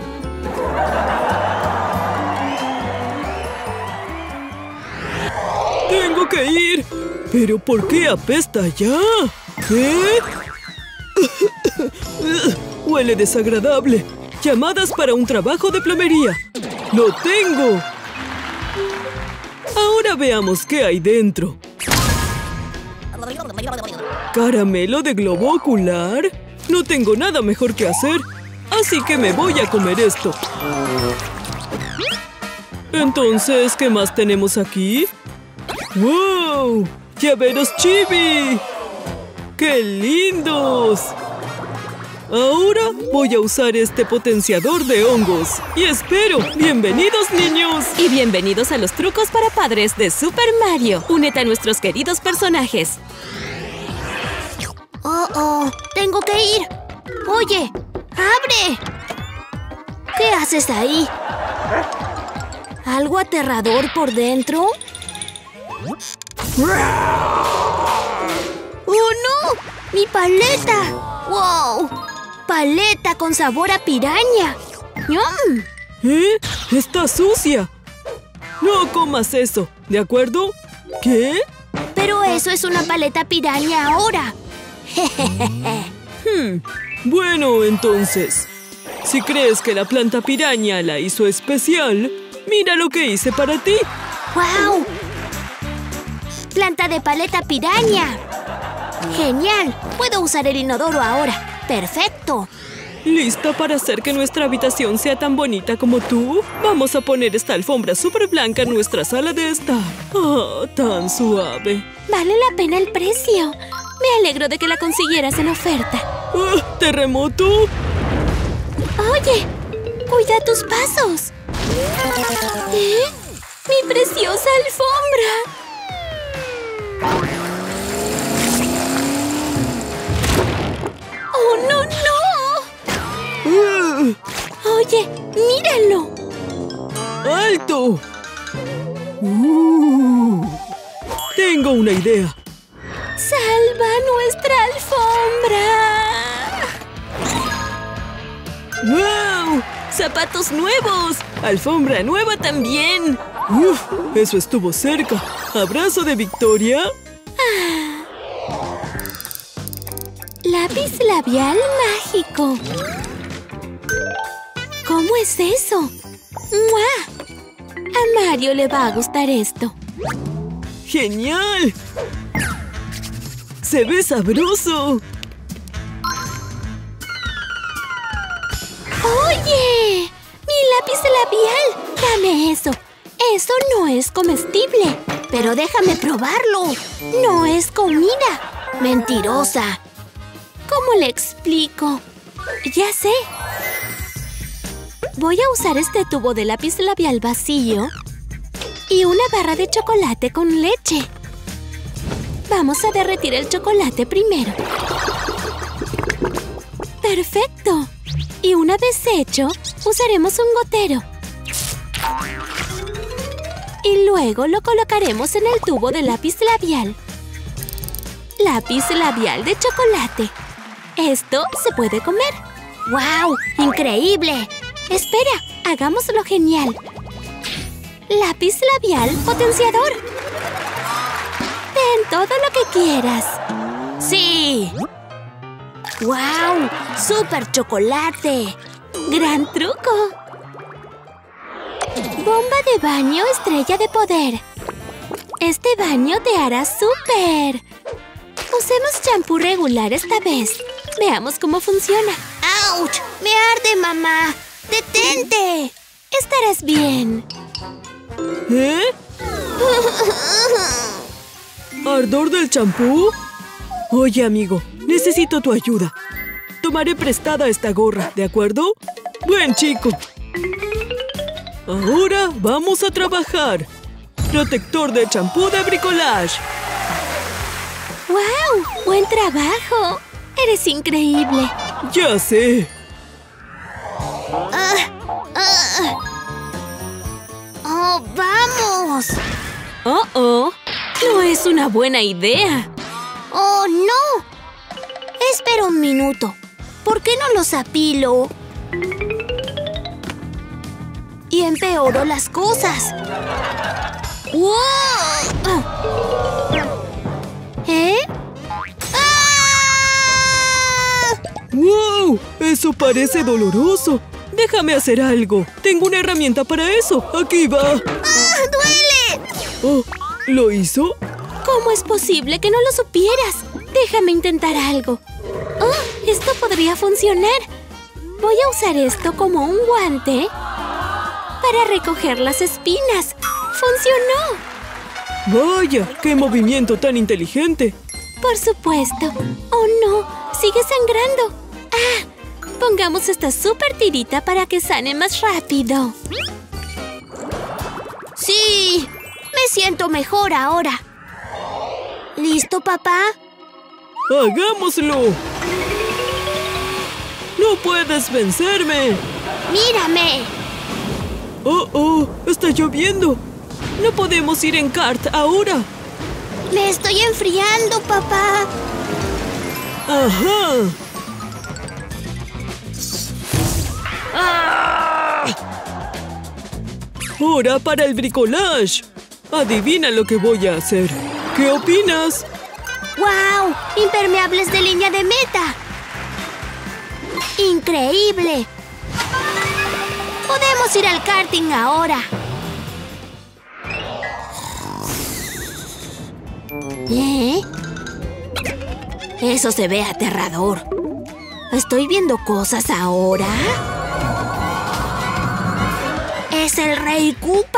¡Tengo que ir! ¿Pero por qué apesta allá? ¿Eh? Huele desagradable. Llamadas para un trabajo de plomería. ¡Lo tengo! Ahora veamos qué hay dentro. ¿Caramelo de globo ocular? No tengo nada mejor que hacer, así que me voy a comer esto. Entonces, ¿qué más tenemos aquí? ¡Wow! ¡Llaveros chibi! ¡Qué lindos! Ahora voy a usar este potenciador de hongos. Y espero, ¡bienvenidos, niños! Y bienvenidos a los trucos para padres de Super Mario. Únete a nuestros queridos personajes. Oh, oh, tengo que ir. Oye, ¡abre! ¿Qué haces ahí? ¿Algo aterrador por dentro? ¡Oh, no! ¡Mi paleta! ¡Wow! ¡Paleta con sabor a piraña! ¡Yum! ¿Eh? ¡Está sucia! No comas eso, ¿de acuerdo? ¿Qué? Pero eso es una paleta piraña ahora. Hmm. Bueno, entonces, si crees que la planta piraña la hizo especial, mira lo que hice para ti. ¡Wow! ¡Planta de paleta piraña! ¡Genial! Puedo usar el inodoro ahora. ¡Perfecto! ¿Lista para hacer que nuestra habitación sea tan bonita como tú? Vamos a poner esta alfombra súper blanca en nuestra sala de estar. ¡Ah, tan suave! Vale la pena el precio. Me alegro de que la consiguieras en oferta. ¡Ah, terremoto! Oye, cuida tus pasos. ¿Eh? ¡Mi preciosa alfombra! ¡Oh, no, no! Uh, Oye, míralo. ¡Alto! Uh, tengo una idea. ¡Salva nuestra alfombra! ¡Wow! ¡Zapatos nuevos! ¡Alfombra nueva también! ¡Uf! Eso estuvo cerca. ¿Abrazo de victoria? Ah. Lápiz labial mágico. ¿Cómo es eso? ¡Mua! A Mario le va a gustar esto. ¡Genial! ¡Se ve sabroso! ¡Oye! ¡Mi lápiz labial! ¡Dame eso! Eso no es comestible. Pero déjame probarlo. No es comida. Mentirosa. ¿Cómo le explico? Ya sé. Voy a usar este tubo de lápiz labial vacío y una barra de chocolate con leche. Vamos a derretir el chocolate primero. ¡Perfecto! Y una vez hecho, usaremos un gotero. Y luego lo colocaremos en el tubo de lápiz labial. Lápiz labial de chocolate. Esto se puede comer. ¡Wow! ¡Increíble! Espera, hagámoslo genial. Lápiz labial potenciador. Ten todo lo que quieras. ¡Sí! ¡Wow! ¡Súper chocolate! ¡Gran truco! Bomba de baño estrella de poder. Este baño te hará súper. Usemos champú regular esta vez. Veamos cómo funciona. ¡Auch! ¡Me arde, mamá! ¡Detente! Estarás bien. ¿Eh? ¿Ardor del champú? Oye, amigo, necesito tu ayuda. Tomaré prestada esta gorra, ¿de acuerdo? ¡Buen chico! Ahora vamos a trabajar. Protector de champú de bricolage. ¡Wow! ¡Buen trabajo! ¡Eres increíble! ¡Ya sé! Ah, ah. ¡Oh, vamos! ¡Oh, oh! No es una buena idea. ¡Oh, no! Espera un minuto. ¿Por qué no los apilo? Y empeoro las cosas. ¡Wow! ¿Eh? ¡Ah! ¡Wow! Eso parece doloroso. Déjame hacer algo. Tengo una herramienta para eso. Aquí va. ¡Ah! ¡Duele! Oh, ¿lo hizo? ¿Cómo es posible que no lo supieras? Déjame intentar algo. ¡Oh! Esto podría funcionar. Voy a usar esto como un guante para recoger las espinas. ¡Funcionó! ¡Vaya! ¡Qué movimiento tan inteligente! Por supuesto. ¡Oh, no! ¡Sigue sangrando! ¡Ah! Pongamos esta súper tirita para que sane más rápido. ¡Sí! Me siento mejor ahora. ¿Listo, papá? ¡Hagámoslo! ¡No puedes vencerme! ¡Mírame! ¡Oh, oh! ¡Está lloviendo! ¡No podemos ir en kart ahora! ¡Me estoy enfriando, papá! ¡Ajá! ¡Ah! ¡Hora para el bricolage! Adivina lo que voy a hacer. ¿Qué opinas? ¡Guau! ¡Impermeables de línea de meta! ¡Increíble! ¡Podemos ir al karting ahora! ¿Eh? Eso se ve aterrador. ¿Estoy viendo cosas ahora? ¡Es el Rey Koopa!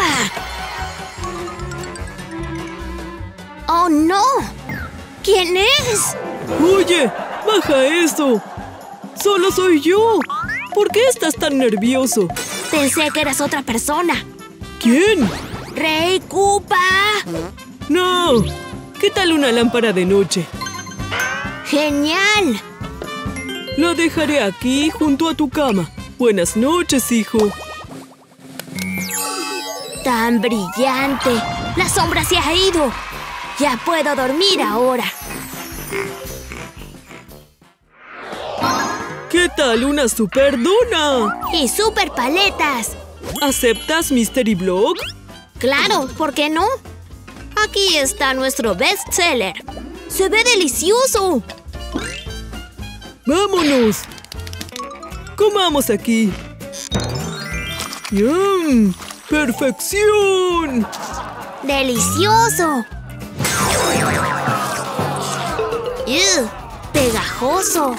¡Oh, no! ¿Quién es? ¡Oye! ¡Baja eso! ¡Solo soy yo! ¿Por qué estás tan nervioso? Pensé que eras otra persona. ¿Quién? ¡Rey Koopa! ¡No! ¿Qué tal una lámpara de noche? ¡Genial! La dejaré aquí junto a tu cama. Buenas noches, hijo. ¡Tan brillante! ¡La sombra se ha ido! ¡Ya puedo dormir ahora! ¿Qué tal una super dona? ¡Y super paletas! ¿Aceptas Mystery Block? ¡Claro! ¿Por qué no? Aquí está nuestro bestseller. ¡Se ve delicioso! ¡Vámonos! ¡Comamos aquí! ¡Yum! ¡Perfección! ¡Delicioso! ¡Ugh! ¡Pegajoso!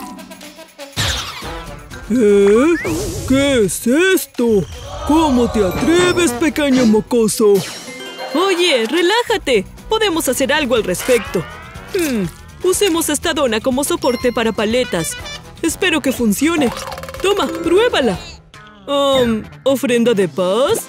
¿Eh? ¿Qué es esto? ¿Cómo te atreves, pequeño mocoso? Oye, relájate. Podemos hacer algo al respecto. Hmm, usemos esta dona como soporte para paletas. Espero que funcione. Toma, pruébala. Um, ¿ofrenda de paz?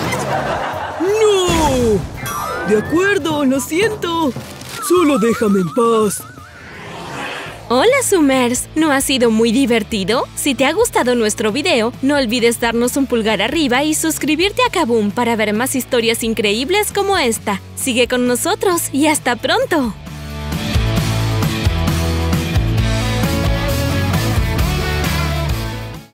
¡No! De acuerdo, lo siento. Solo déjame en paz. Hola, Zoomers. ¿No ha sido muy divertido? Si te ha gustado nuestro video, no olvides darnos un pulgar arriba y suscribirte a Kaboom para ver más historias increíbles como esta. Sigue con nosotros y hasta pronto.